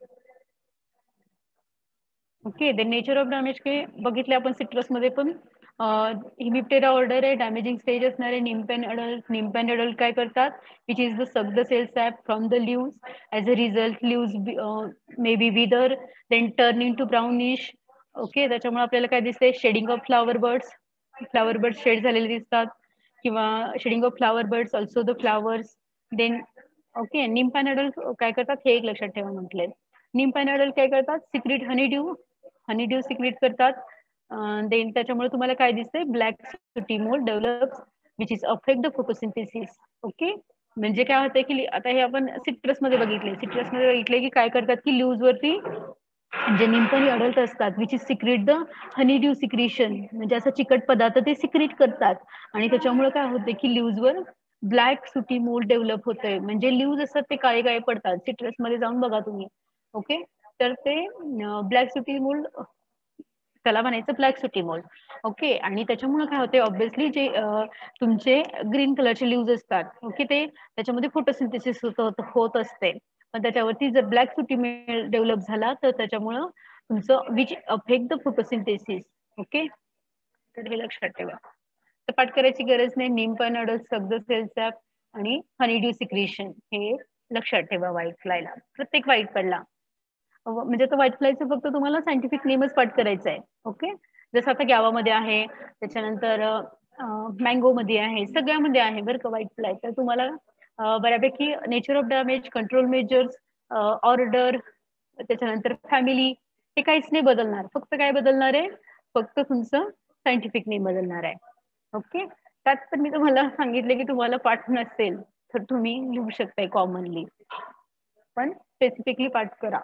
Okay, then nature of damage के बघितले आपण सिट्रस मध्ये पण. हिमिप्टेरा ऑर्डर आहे, डॅमेजिंग स्टेज असणार आहे. Nymph and adult, nymph and adult काय करतात, which is the suck the cell sap from the leaves. As a result leaves may be wither, then turn in to brownish. Okay, त्याच्यामुळे आपल्याला काय दिसते, shedding of flower buds, flower buds shed झालेले दिसतात, किंवा shedding of flower birds, also the flowers. Then okay, nymph and adult काय करतात हे एक लक्षात ठेवा म्हटले. निम्प अँड अडल्ट काय करतात, सिक्रेट हनीड्यू, हनीड्यू सिक्रेट करतात. देन त्याच्यामुळे तुम्हाला काय दिसतंय, black sooty mould develops which is affect the photosynthesis. Okay, म्हणजे काय होतंय की आता हे आपण सिट्रस मध्ये बघितले, सिट्रस मध्ये बघितले की काय करतात की लीव्स वरती जे निम्प आणि अडल्ट असतात which is secrete the honeydew secretion, म्हणजे असं चिकट पदार्थ ते सिक्रेट करतात आणि त्याच्यामुळे काय होते की लीव्स वर ब्लॅक सुटी मोल्ड डेव्हलप होतंय, म्हणजे लीव्स असतात ते काळे काळे पडतात. सिट्रस मध्ये जाऊन बघा तुम्ही. ओके, तर ते ब्लॅक सुटी मोल्ड त्याला म्हणायचं ब्लॅक सुटी मोल्ड. ओके, आणि त्याच्यामुळे काय होते, ऑब्व्हियसली जे तुमचे ग्रीन कलरचे लीव्स असतात, ओके, ते त्याच्यामध्ये फोटोसिंथेसिस होत असते, पण त्याच्यावरती जर ब्लॅक सुटी मोल्ड डेव्हलप झाला तर त्याच्यामुळं तुमचं which affect the photosynthesis. Okay, तर हे लक्षात ठेवा. तर पाठ करायची गरज नाही. Nymph and adult, suck the cell sap आणि हनीड्यू सिक्रेशन हे लक्षात ठेवा व्हाईट फ्लायला. प्रत्येक व्हाईट पडला म्हणजे तो व्हाईट फ्लायचं फक्त तुम्हाला सायंटिफिक नेमच पाठ करायचं आहे. ओके, जसं आता ग्यावामध्ये आहे, त्याच्यानंतर मँगो मध्ये आहे, सगळ्यामध्ये आहे बरं का व्हाईट फ्लाय. तर तुम्हाला बऱ्यापैकी nature of damage, control measures, order, त्याच्यानंतर फॅमिली हे काहीच नाही बदलणार. फक्त काय बदलणार आहे, फक्त तुमचं सायंटिफिक नेम बदलणार आहे. ओके, त्यात पण मी तुम्हाला सांगितले की तुम्हाला पाठ नसेल तर तुम्ही लिहू शकताय कॉमनली, पण स्पेसिफिकली पाठ करा.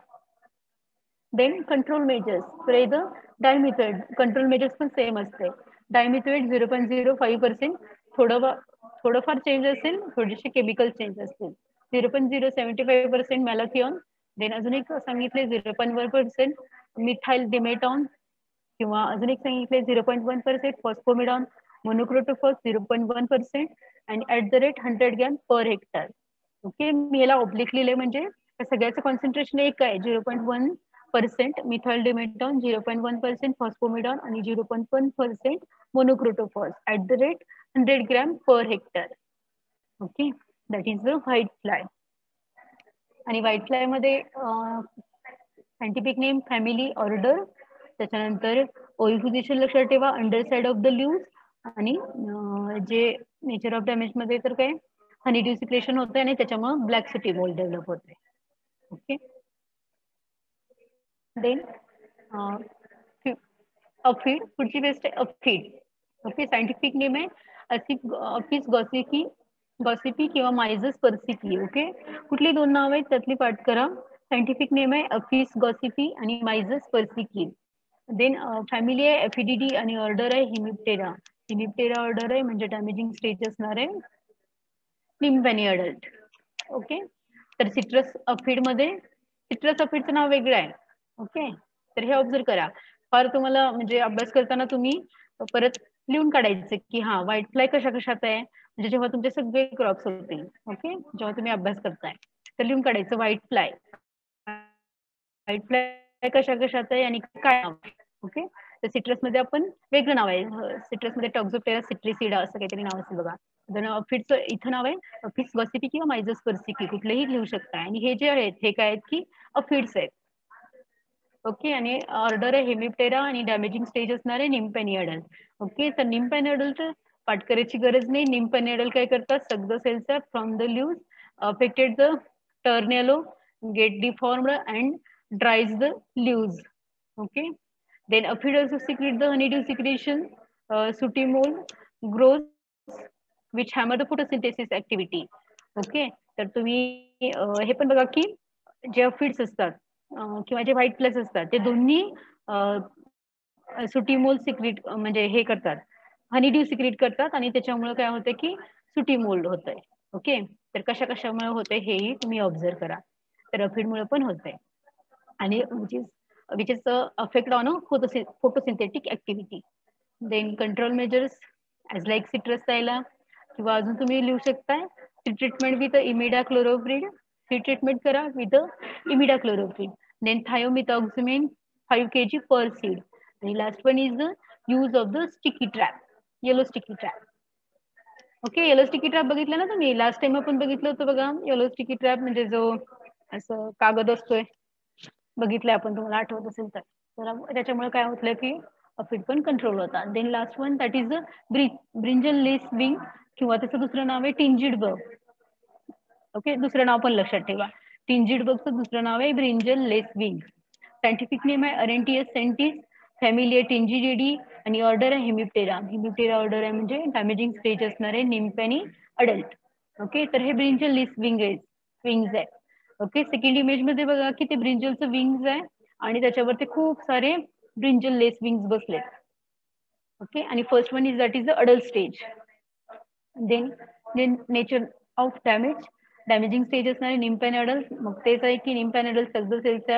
देन कंट्रोल मेजर्स, तर द डायमिथोएड कंट्रोल मेजर्स पण सेम असते. Dimethoate zero point zero five percent, थोडं थोडंफार चेंज असेल, थोडेसे केमिकल चेंज असतील. Zero point zero seventy five percent malathion. Then अजून एक सांगितले zero point one percent methyl demeton, किंवा अजून एक सांगितले zero point one percent phosphamidon, monocrotophos zero point one percent आणि at the rate hundred gram per hectare. Okay, मी याला oblique लिहिले म्हणजे सगळ्याचं कॉन्सन्ट्रेशन एक आहे. Zero point one percent methyl demeton, zero point one percent phosphamidon आणि zero point one percent monocrotophos at the rate hundred gram per hectare. Okay, that is the white fly. आणि white fly मध्ये scientific name, family, order, त्याच्यानंतर oviposition लक्षात ठेवा, under side of the leaves, आणि जे nature of damage मध्ये तर काय हनीड्यू सिक्रेशन होतंय आणि त्याच्यामुळे ब्लॅक सुटी मोल्ड डेव्हलप होते. ओके, देन अफीड, पुढची बेस्ट आहे अफीड. ओके, सायंटिफिक नेम आहे अफिस गॉसिकी गॉसिपी किंवा मायझस पर्सिकी. ओके, कुठली दोन नाव आहेत त्यातली पाठ करा. सायंटिफिक नेम आहे अफिस गॉसिपी आणि मायझस पर्सिकी. देन फॅमिली आहे एफिडिडी आणि ऑर्डर आहे हिमिप्टेरा. हिमिप्टेरा ऑर्डर आहे म्हणजे डॅमेजिंग स्टेज असणार आहे निम्प आणि अडल्ट. ओके, तर सिट्रस अफिड मध्ये सिट्रस अफिडचं नाव वेगळं आहे. ओके, तर हे ऑब्झर्व करा. फार तुम्हाला म्हणजे अभ्यास करताना तुम्ही परत लिहून काढायचं की हा व्हाईट फ्लाय कशा कशात आहे, म्हणजे जेव्हा तुमचे सगळे क्रॉप्स होतील. ओके, जेव्हा तुम्ही अभ्यास करताय तर लिहून काढायचं व्हाईट फ्लाय, व्हाईट फ्लाय कशा कशात आहे आणि काय. ओके, तर सिट्रसमध्ये आपण वेगळं नाव आहे, सिट्रसमध्ये टॉक्झोप्टेरा सिट्रिसिडा असं काहीतरी नाव असेल बघा. फिडचं इथं नाव आहे फिस वर्सिपी किंवा मायझस वर्सिपी कुठलेही घेऊ शकता. आणि हे जे आहेत हे काय आहेत की अफिड्स आहेत. ओके, आणि ऑर्डर आहे हेमिप्टेरा आणि डॅमेजिंग स्टेज असणार आहे निम्पॅनिअडल. ओके, तर निम्पॅनिअडल तर पाठ करायची गरज नाही. निम्पॅनिअडल काय करतात, suck the cells from the leaves, affected the turn yellow, get deformed and dries the leaves. Okay, then aphid also secrete the honeydew secretion, uh, sutimol grows which hammer the photosynthesis activity. Okay, तर तुम्ही हे पण बघा की जे अफिड्स असतात किंवा जे व्हाईट प्लस असतात ते दोन्ही सुटीमोल सिक्रीट म्हणजे हे करतात, हनीड्यू सिक्रीट करतात आणि त्याच्यामुळे काय होतं की सुटीमोल्ड होतंय. ओके, तर कशा कशामुळे होतंय हेही तुम्ही ऑब्झर्व करा. तर अफिडमुळे पण होतंय आणि which is which is the effect on a photosynthetic activity. Then control measures as like citrus किंवा अजून तुम्ही लिहू शकताय treatment with imidacloprid, treatment करा with imidacloprid. Then thiamethoxamine five kilograms per seed. And last one is the use of the sticky trap, yellow sticky trap. Okay, yellow sticky trap बघितलं ना तुम्ही, last time आपण बघितलं होतं बघा. Yellow sticky trap म्हणजे जो असं कागद असतोय, बघितलंय आपण, तुम्हाला आठवत असेल तर. तर त्याच्यामुळे काय होतलं की अफिड पण कंट्रोल होता. Then last one that is the brinjal lace wing किंवा त्याचं दुसरं नाव आहे टिंजिड बग. ओके, दुसरं नाव पण लक्षात ठेवा, टिंजिड बगचं दुसरं नाव आहे brinjal lace wing. Scientific name आहे अरेंटियस सेंटिस, फॅमिली आहे टिंजिडिडी आणि ऑर्डर आहे हेमिप्टेरा. हेमिप्टेरा ऑर्डर आहे म्हणजे डॅमेजिंग स्टेज असणार आहे निम्पॅनी अडल्ट. ओके, तर हे ब्रिंजल लेस विंग आहे, विंग्स आहे. ओके, सेकंड इमेज मध्ये बघा की ते ब्रिंजलचं विंग्स आहे आणि त्याच्यावरती खूप सारे ब्रिंजल लेस विंग्स बसलेत. ओके, आणि first one is that is the adult stage. Then then nature of damage, damaging stage असणार आहे निम्पॅनिअडल. मग तेच आहे की निम्पॅनिअडल सगळं सेल्स.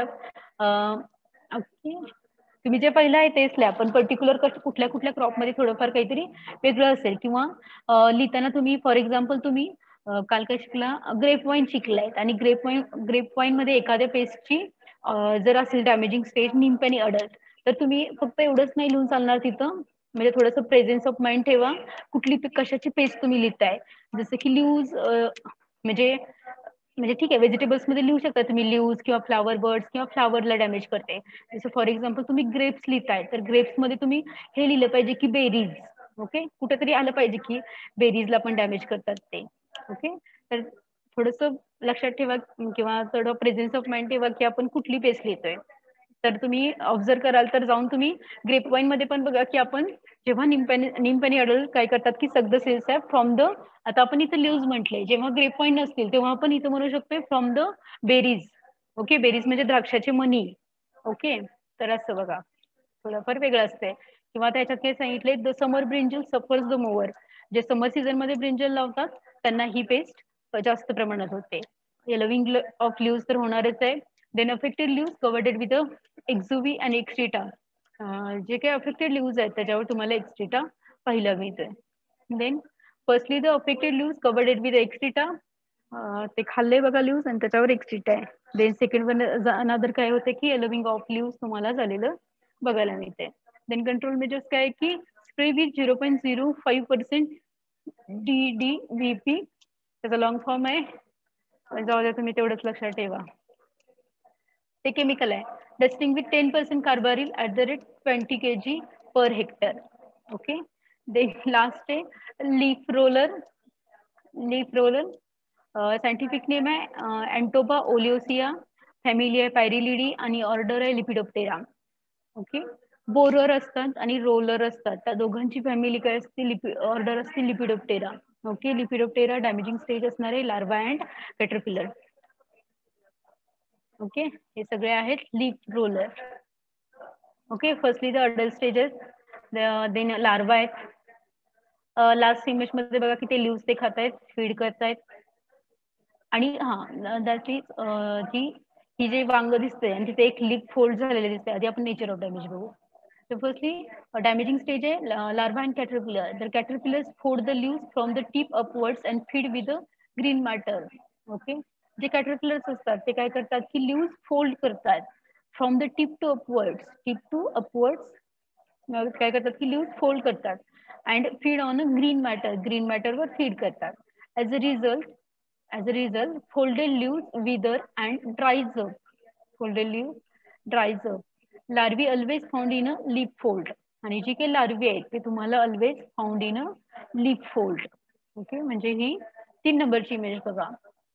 ओके, तुम्ही जे पहिलं आहे तेच लिहा, पण पर्टिक्युलर कुठल्या कुठल्या क्रॉपमध्ये थोडंफार काहीतरी वेगळं असेल. किंवा लिहिताना तुम्ही फॉर एक्झाम्पल तुम्ही काल काय शिकला, ग्रेप वाईन शिकलायत आणि ग्रेप वाईन ग्रेप वाईन मध्ये एखाद्या पेस्टची जर असेल डॅमेजिंग स्टेज निम्पॅनी अडल्ट, तर तुम्ही फक्त एवढंच नाही लिहून चालणार तिथं, म्हणजे थोडंसं प्रेझेन्स ऑफ माइंड ठेवा. कुठली कशाची पेस्ट तुम्ही लिहिताय, जसं की ल्यूज म्हणजे म्हणजे ठीक आहे, व्हेजिटेबल्स मध्ये लिहू शकता तुम्ही ल्यूज किंवा फ्लावर बर्ड्स किंवा फ्लावरला डॅमेज करते. जसं फॉर एक्झाम्पल तुम्ही ग्रेप्स लिहिताय, तर ग्रेप्स मध्ये तुम्ही हे लिहिलं पाहिजे की बेरीज. ओके, कुठेतरी आलं पाहिजे की बेरीजला पण डॅमेज करतात ते. ओके, तर थोडंसं लक्षात ठेवा किंवा थोडं प्रेझेन्स ऑफ माइंड ठेवा की आपण कुठली पेस्ट लिहितोय. तर तुम्ही ऑब्झर्व कराल तर जाऊन तुम्ही ग्रेप वाईन मध्ये पण बघा की आपण जेव्हा निम्पॅनी निम्पॅनी अडल्ट काय करतात की सग द सेल्स आहे फ्रॉम द, आता आपण इथं ल्यूज म्हटलंय, जेव्हा ग्रेप वाईन नसतील तेव्हा आपण इथं म्हणू शकतोय फ्रॉम द बेरीज. ओके, बेरीज म्हणजे द्राक्षाचे मनी. ओके, तर असं बघा थोडंफार वेगळं असतंय. किंवा त्याच्यात काय सांगितले, the summer brinjal suffers the mower, जे समर सीझन मध्ये ब्रिंजल लावतात त्यांना ही पेस्ट जास्त प्रमाणात होते. येलोविंग ऑफ ल्यूज तर होणारच आहे. Then affected leaves covered with exuviae and excreta, जे काही अफेक्टेड ल्यूज आहेत त्याच्यावर तुम्हाला एक्स्ट्रिटा पाहायला मिळतोय. Then firstly the affected leaves covered with excreta, ते खाल्ले बघा ल्यूज आणि त्याच्यावर एक्स्ट्रिटा आहे. देन सेकंड वन अनादर काय होते की येलोविंग ऑफ ल्यूज तुम्हाला झालेलं बघायला मिळते. देन कंट्रोल मेजर्स काय की spray with zero point zero five percent D D V P, त्याचा लॉंग फॉर्म आहे, जाऊ द्या तुम्ही तेवढंच लक्षात ठेवा. ते केमिकल आहे. Dusting with ten percent carbaryl at the rate twenty K G per hectare. Okay, then last आहे leaf roller. Leaf roller scientific name आहे अँटोबा ओलिओसिया, फॅमिली आहे पायरिलिडी आणि ऑर्डर आहे लिपिडोप्टेरा. ओके, बोरर असतात आणि रोलर असतात, त्या दोघांची फॅमिली काय असते, लिपि ऑर्डर असते Lepidoptera. Okay, Lepidoptera damaging stage असणार आहे लार्वा अँड कॅटरपिलर. ओके, हे सगळे आहेत leaf roller. Okay, firstly the adult stages, then larva आहेत. लास्ट इमेज मध्ये बघा की ते ल्यूज ते खात आहेत, फीड करतायत. आणि हा दॅट इज जी ही जे वांग दिसते आणि तिथे एक लीफ फोल्ड झालेले दिसते. आधी आपण नेचर ऑफ डॅमेज बघू. So firstly, a damaging stage is larva and caterpillar. The caterpillars fold the leaves from the tip upwards and feed with the green matter. Okay. जे caterpillars असतात ते काय करतात की leaves fold करतात from the tip to upwards. Tip to upwards काय करतात की लिव्ह फोल्ड करतात and feed on a green matter, green मॅटरवर फीड करतात. As a result as a result folded leave wither and dries up. Folded leave dries up. Larvae always found in a leaf fold. आणि जी काही larvae आहेत ते तुम्हाला always found in a leaf fold. Okay, म्हणजे ही तीन नंबरची इमेज बघा.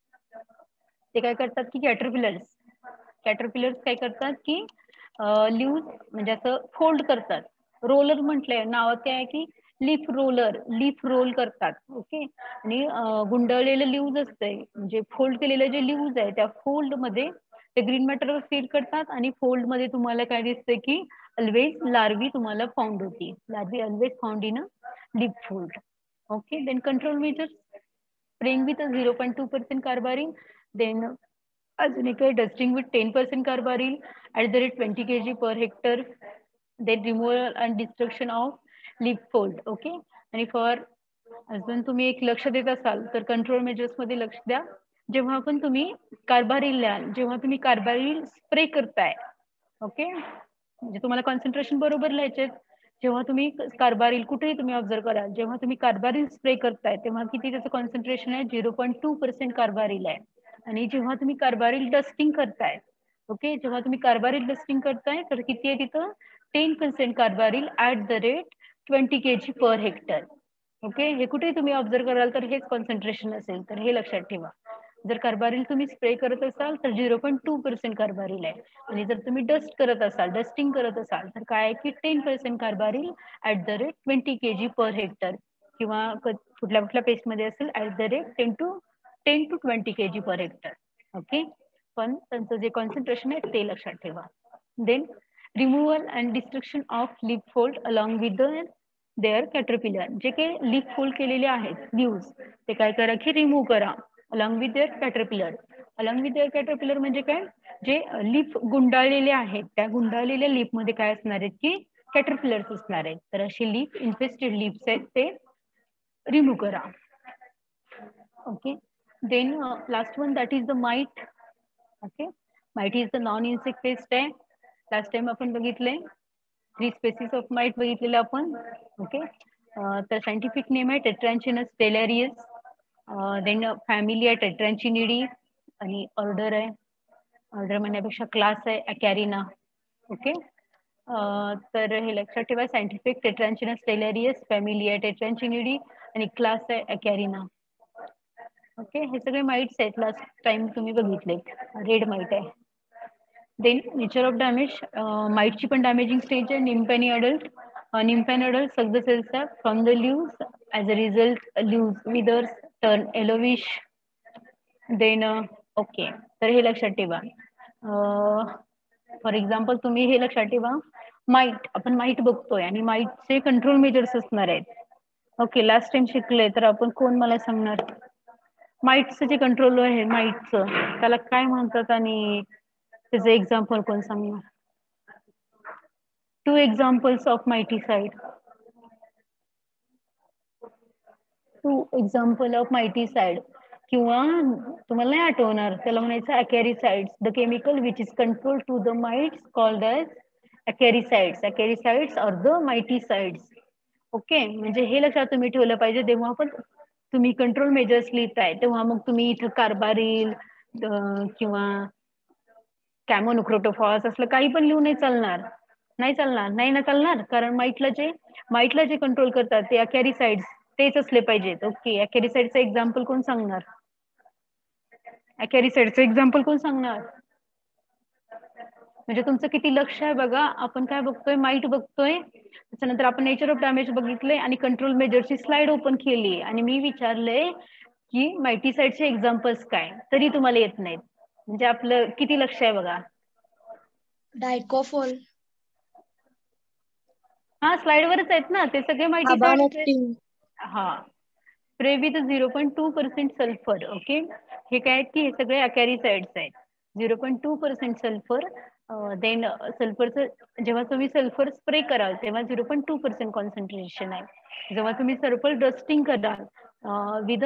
ते काय करतात की कॅटरपिलर्स कॅटरपिलर्स काय करतात की लिव्ह म्हणजे असं फोल्ड करतात. रोलर म्हटलंय नावात काय आहे की लीफ रोलर, लीफ रोल करतात. ओके, आणि गुंडळलेलं लिव्ह असतंय म्हणजे फोल्ड केलेलं जे लिव्ह आहे त्या फोल्ड मध्ये ते ग्रीन मॅटरवर फीड करतात आणि फोल्ड मध्ये तुम्हाला काय दिसतंय की ऑलवेज लार्वी तुम्हाला फाउंड होती. Larvae always found in a leaf fold. Okay, then control measures spraying with a zero point two percent carbaryl, then अजून एक आहे dusting with ten percent carbaryl at the rate twenty kilograms per hectare, then removal and destruction of leaf fold. Okay, आणि for अजून तुम्ही एक लक्ष देत असाल तर कंट्रोल मेजर्स मध्ये लक्ष द्या. जेव्हा पण तुम्ही कार्बारिल द्याल, जेव्हा तुम्ही कार्बारिल स्प्रे करताय, ओके, म्हणजे तुम्हाला कॉन्सन्ट्रेशन बरोबर लिहायचे. जेव्हा तुम्ही कार्बारिल कुठेही तुम्ही ऑब्झर्व कराल, जेव्हा तुम्ही कार्बारिल स्प्रे करताय तेव्हा किती त्याचं कॉन्सन्ट्रेशन आहे, zero point two percent carbaryl आहे. आणि जेव्हा तुम्ही कार्बारिल डस्टिंग करताय, ओके, जेव्हा तुम्ही कार्बारिल डस्टिंग करताय तर किती आहे तिथं ten percent carbaryl at the rate twenty K G per hectare. Okay, हे कुठेही तुम्ही ऑब्झर्व कराल तर हेच कॉन्सन्ट्रेशन असेल, तर हे लक्षात ठेवा. जर कार्बारिल तुम्ही स्प्रे करत असाल तर zero point two percent carbaryl आहे, आणि जर तुम्ही डस्ट करत असाल, डस्टिंग करत असाल तर काय आहे की ten percent carbaryl at the rate twenty K G per hectare, किंवा कुठल्या कुठल्या पेस्टमध्ये असेल at the rate ten to ten to twenty K G per hectare. Okay, पण त्यांचं जे कॉन्सन्ट्रेशन आहे ते लक्षात ठेवा. Then removal and destruction of leaf fold along with the their caterpillar. जे काही लीफ फोल्ड केलेले आहेत लीव्स ते काय करा की रिमूव्ह करा along with their caterpillar. Along with their caterpillar म्हणजे काय, जे लीफ गुंडाळलेले आहेत त्या गुंडाळलेल्या लीफ मध्ये काय असणार आहेत की कॅटरपिलर्स असणार आहेत. तर असे लीफ इन्फेस्टेड लीव्स आहेत ते रिमूव्ह करा. Okay, then last one that is the mite. Okay, mite is the non insect pest आहे. लास्ट टाइम आपण बघितले थ्री स्पेसिस ऑफ माइट बघितलेलं आपण. ओके, तर सायंटिफिक नेम आहे टेट्रान्चिनस टेलॅरियस. देन फॅमिली आहे टेट्रान्चिनिडी, आणि ऑर्डर आहे, ऑर्डर म्हणण्यापेक्षा क्लास आहे अकॅरिना. ओके, तर हे लक्षात ठेवा, सायंटिफिक टेट्रान्चिनस टेलॅरियस, फॅमिली आहे टेट्रान्चिनिडी, आणि क्लास आहे अकॅरिना. ओके, हे सगळे माइट्स आहेत, लास्ट टाइम तुम्ही बघितले, रेड माइट आहे. देन नेचर ऑफ डॅमेज, माइटची पण डॅमेजिंग स्टेज आहे. निम्फ आणि अडल्ट. निम्फ आणि adult suck the cells from the leaves. As a result leaves withers, turn yellowish. Then okay, तर हे लक्षात ठेवा. फॉर एक्झाम्पल तुम्ही हे लक्षात ठेवा, माइट, आपण माइट बघतोय आणि माइटचे कंट्रोल मेजर्स असणार आहेत. ओके, लास्ट टाइम शिकले तर आपण, कोण मला सांगणार माइटचं जे कंट्रोल आहे माइटचं त्याला काय म्हणतात आणि त्याचं एक्झाम्पल कोण सांगणार? Two examples of miticide. Two example of miticide, किंवा तुम्हाला नाही आठवणार त्याला म्हणायचं acaricides. The chemical which is control to the mites called as acaricides. Acaricides or the miticides. Okay, म्हणजे हे लक्षात तुम्ही ठेवलं पाहिजे. तेव्हा पण तुम्ही कंट्रोल मेजर्स लिहिताय तेव्हा मग तुम्ही इथं कार्बारिल किंवा कॅमोनोक्रोटोफॉस असलं काही पण लिहू नाही चालणार. नाही चालणार, नाही ना चालणार, कारण माइटला जे माइटला जे कंट्रोल करतात ते अकॅरिसाइड्स तेच असले पाहिजेत. ओके, अकॅरिसाइडचं एक्झाम्पल कोण सांगणार? अकॅरिसाइडचं एक्झाम्पल कोण सांगणार? म्हणजे तुमचं किती लक्ष आहे बघा. आपण काय बघतोय, माइट बघतोय, त्याच्यानंतर आपण नेचर ऑफ डॅमेज बघितलंय आणि कंट्रोल मेजरची स्लाइड ओपन केली, आणि मी विचारलंय की माइटीसाइडचे एक्झाम्पल्स काय, तरी तुम्हाला येत नाहीत. म्हणजे आपलं किती लक्ष आहे बघा. डायकोफोल. हा, स्लाइड वरच आहेत ना ते सगळे माइटीसाइड. हा, spray with zero point two percent sulphur. Okay, हे काय आहेत की हे सगळे अकॅरिसाइड्स आहेत. Zero point two percent sulphur. Then सल्फरचं जेव्हा तुम्ही सल्फर स्प्रे कराल तेव्हा zero point two percent concentration आहे. जेव्हा तुम्ही सल्फर डस्टिंग कराल with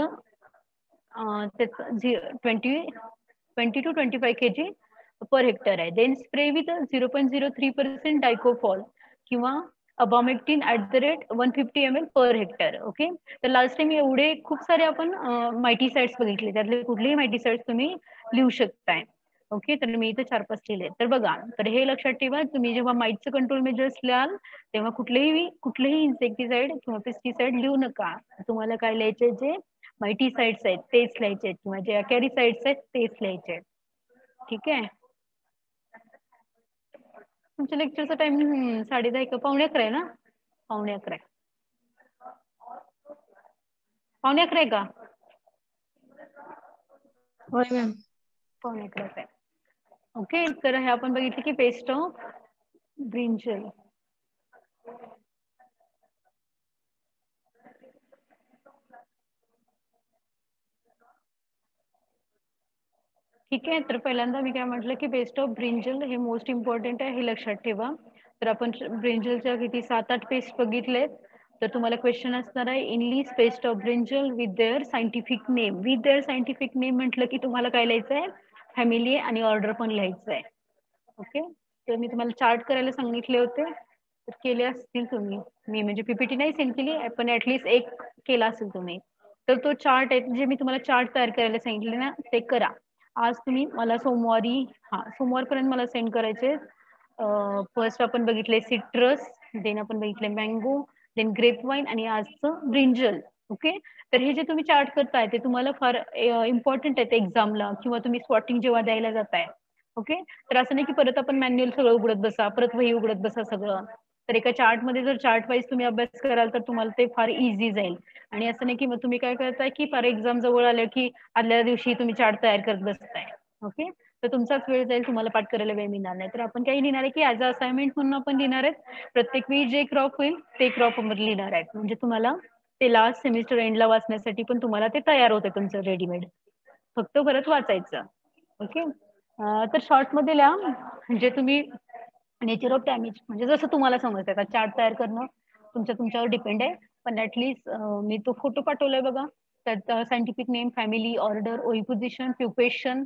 twenty twenty to twenty five K G per hectare आहे. Then spray with zero point zero three percent dicofol, किंवा abamectin at the rate one fifty M L per hectare. Okay, तर last time एवढे खूप सारे आपण मायटीसाइड्स बघितले, त्यातले कुठलेही मायटीसाइड्स तुम्ही लिहू शकताय. ओके, तर मी इथे चार पाच लिहिले. तर बघा, तर हे लक्षात ठेवा, तुम्ही जेव्हा माईटचं कंट्रोल मेजर्स लिहाल तेव्हा कुठलेही कुठलेही इन्सेक्टिसाइड किंवा पेस्टिसाइड लिहू नका. तुम्हाला काय लिहायचे, जे मायटीसाइड्स आहेत तेच लिहायचे आहेत, किंवा जे अकॅरिसाइड्स आहेत तेच लिहायचे आहेत. ठीक आहे. तुमच्या लेक्चरचा टाइम साडे दहा का पावणे अकरा आहे ना? पावणे अकरा पावणे अकरा आहे का? होय मॅम. पावणे अकरा आहे. ओके, तर हे आपण बघितलं की पेस्ट ऑफ ब्रिंजल. ठीक आहे, तर पहिल्यांदा मी काय म्हटलं की पेस्ट ऑफ ब्रिंजल हे मोस्ट इम्पॉर्टंट आहे, हे लक्षात ठेवा. तर आपण ब्रिंजलच्या किती सात आठ पेस्ट बघितलेत. तर तुम्हाला क्वेश्चन असणार आहे, enlist pest of brinjal with their scientific name. With their scientific name म्हटलं की तुम्हाला काय लिहायचं आहे, फॅमिली आणि ऑर्डर पण लिहायचं आहे. ओके, तर मी तुम्हाला चार्ट करायला सांगितले होते, तर केले असतील तुम्ही. मी म्हणजे पीपीटी नाही सेंड केली, पण ऍटलीस्ट एक केला असेल तुम्ही. तर तो चार्ट आहे, जे मी तुम्हाला चार्ट तयार करायला सांगितले ना, ते करा. आज तुम्ही मला सोमवारी हा सोमवारपर्यंत मला सेंड करायचे. फर्स्ट आपण बघितले सिट्रस, देन आपण बघितले मँगो, देन ग्रेप वाईन आणि आजचं ब्रिंजल. ओके, तर हे जे तुम्ही चार्ट करताय ते तुम्हाला फार इम्पॉर्टंट आहे एक्झामला, किंवा तुम्ही स्पॉटिंग जेव्हा द्यायला जाताय. ओके, तर असं नाही की परत आपण मॅन्युअल सगळं उघडत बसा, परत वही उघडत बसा सगळं. तर एका चार्ट मध्ये जर चार्ट वाईज तुम्ही अभ्यास कराल तर तुम्हाला ते फार इझी जाईल. आणि असं नाही की मग तुम्ही काय करताय की फार एक्झाम जवळ आलं की आदल्या दिवशी तुम्ही चार्ट तयार करत बसताय. ओके, तर तुमचाच वेळ जाईल, तुम्हाला पाठ करायला वेळ मिळणार नाही. तर आपण काही लिहिणार आहे की ऍज अ असाइनमेंट म्हणून आपण लिहिणार आहेत. प्रत्येक वेळी जे क्रॉप होईल ते क्रॉप मध्ये लिहिणार आहेत, म्हणजे तुम्हाला ते लास्ट सेमिस्टर एंडला वाचण्यासाठी पण तुम्हाला ते तयार होते तुमचं रेडीमेड, फक्त परत वाचायचं. ओके, तर शॉर्ट मध्ये लिहा, म्हणजे तुम्ही नेचर ऑफ डॅमेज म्हणजे जसं तुम्हाला समजतं. आता चार्ट तयार करणं तुमच्या तुमच्यावर डिपेंड आहे, पण ऍटलीस्ट मी तो फोटो पाठवलाय बघा, त्यात scientific name, family, order, oviposition, pupation,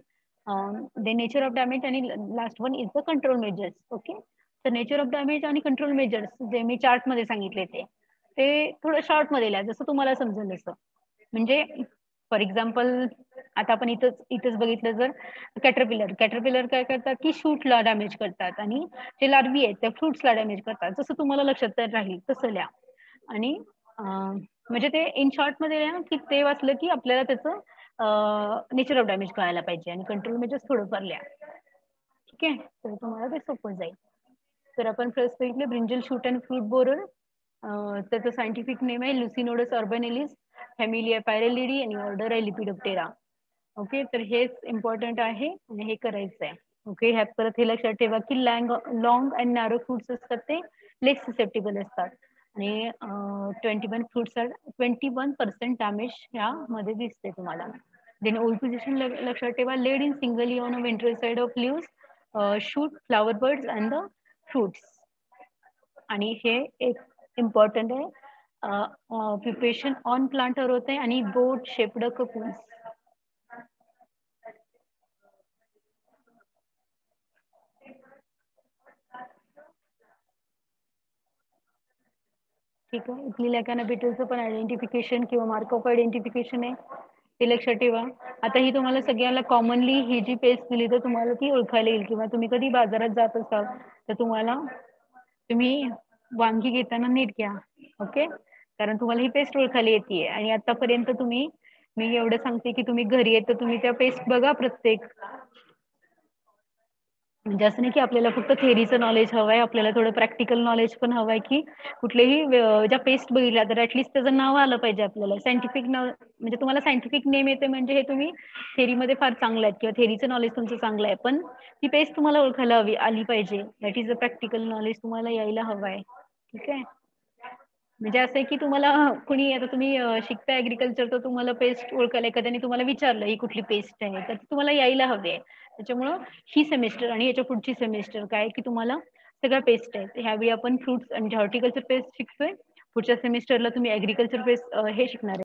the nature of damage आणि last one is the control measures. Okay, तर नेचर ऑफ डॅमेज आणि कंट्रोल मेजर्स जे मी चार्ट मध्ये सांगितले ते ते थोडं शॉर्ट मध्ये लिहा, जसं तुम्हाला समजेल तसं. म्हणजे फॉर एक्झाम्पल आता आपण इथंच इथंच बघितलं, जर कॅटरपिलर कॅटरपिलर काय करतात की शूटला डॅमेज करतात, आणि जे लार्वी आहेत त्या फ्रुट्सला डॅमेज करतात. जसं तुम्हाला लक्षात राहील तसं लिहा. आणि म्हणजे ते इन शॉर्ट मध्ये लिहा की ते वाचलं की आपल्याला त्याचं नेचर ऑफ डॅमेज कळायला पाहिजे, आणि कंट्रोल मेजर्स थोडंफार लिहा. ठीक आहे, तर तुम्हाला ते सोपं जाईल. तर आपण फर्स्ट बघितले brinjal shoot and fruit borer. त्याचं सायंटिफिक नेम आहे लुसिनोडस ऑर्बेनेलिस, फॅमिली आहे पायरेलिडी आणि ऑर्डर आहे लिपिडोप्टेरा. ओके, तर हेच इम्पॉर्टंट आहे आणि हे करायचं आहे. ओके, ह्यात परत हे लक्षात ठेवा की long long and narrow fruits असतात ते लेस ससेप्टेबल असतात, आणि twenty one fruits twenty one percent damage ह्यामध्ये दिसते तुम्हाला. देन ओव्हिपोजिशन लक्षात ठेवा, laid in singly on a ventral side of leaves, shoot, flower buds and the fruits. आणि हे एक इम्पॉर्टंट आहे, प्युपेशन ऑन प्लांटर होते आणि बोट शेप्ड कपूल्स. ठीक आहे, इथली लॅकॅनाबिटलचं पण आयडेंटिफिकेशन किंवा मार्क ऑफ आयडेंटिफिकेशन आहे, ते लक्षात ठेवा. आता ही तुम्हाला सगळ्यांना कॉमनली ही जी पेस्ट दिली तर तुम्हाला ती ओळखायला येईल, किंवा तुम्ही कधी बाजारात जात असाल तर तुम्हाला तुम्ही वांगी घेताना नीट घ्या. ओके, कारण तुम्हाला ही पेस्ट ओळखायला येते. आणि आतापर्यंत तुम्ही मी एवढं सांगते की तुम्ही घरी येत तर तुम्ही त्या पेस्ट बघा प्रत्येक. म्हणजे असं नाही की आपल्याला फक्त थेअरीचं नॉलेज हवंय, आपल्याला थोडं प्रॅक्टिकल नॉलेज पण हवंय, की कुठलेही ज्या पेस्ट बघितल्या तर ऍटलीस्ट त्याचं नाव आलं पाहिजे आपल्याला. सायंटिफिक नाव म्हणजे तुम्हाला सायंटिफिक नेम येते म्हणजे हे तुम्ही थेअरीमध्ये फार चांगलं आहेत, किंवा थेअरीचं नॉलेज तुमचं चांगलं आहे, पण ती पेस्ट तुम्हाला ओळखायला हवी आली पाहिजे. That is a practical knowledge तुम्हाला यायला हवंय. ठीक आहे, म्हणजे असं आहे की तुम्हाला कुणी आता तुम्ही शिकता ऍग्रिकल्चर तर तुम्हाला पेस्ट ओळखायला एखाद्याने तुम्हाला विचारलं ही कुठली पेस्ट आहे तर तुम्हाला यायला हवी आहे. त्याच्यामुळं ही सेमिस्टर आणि याच्या पुढची सेमिस्टर काय की तुम्हाला सगळ्या पेस्ट आहेत. ह्यावेळी आपण फ्रुट्स आणि हॉर्टिकल्चर पेस्ट शिकतोय, पुढच्या सेमिस्टरला तुम्ही ऍग्रिकल्चर पेस्ट हे शिकणार आहे.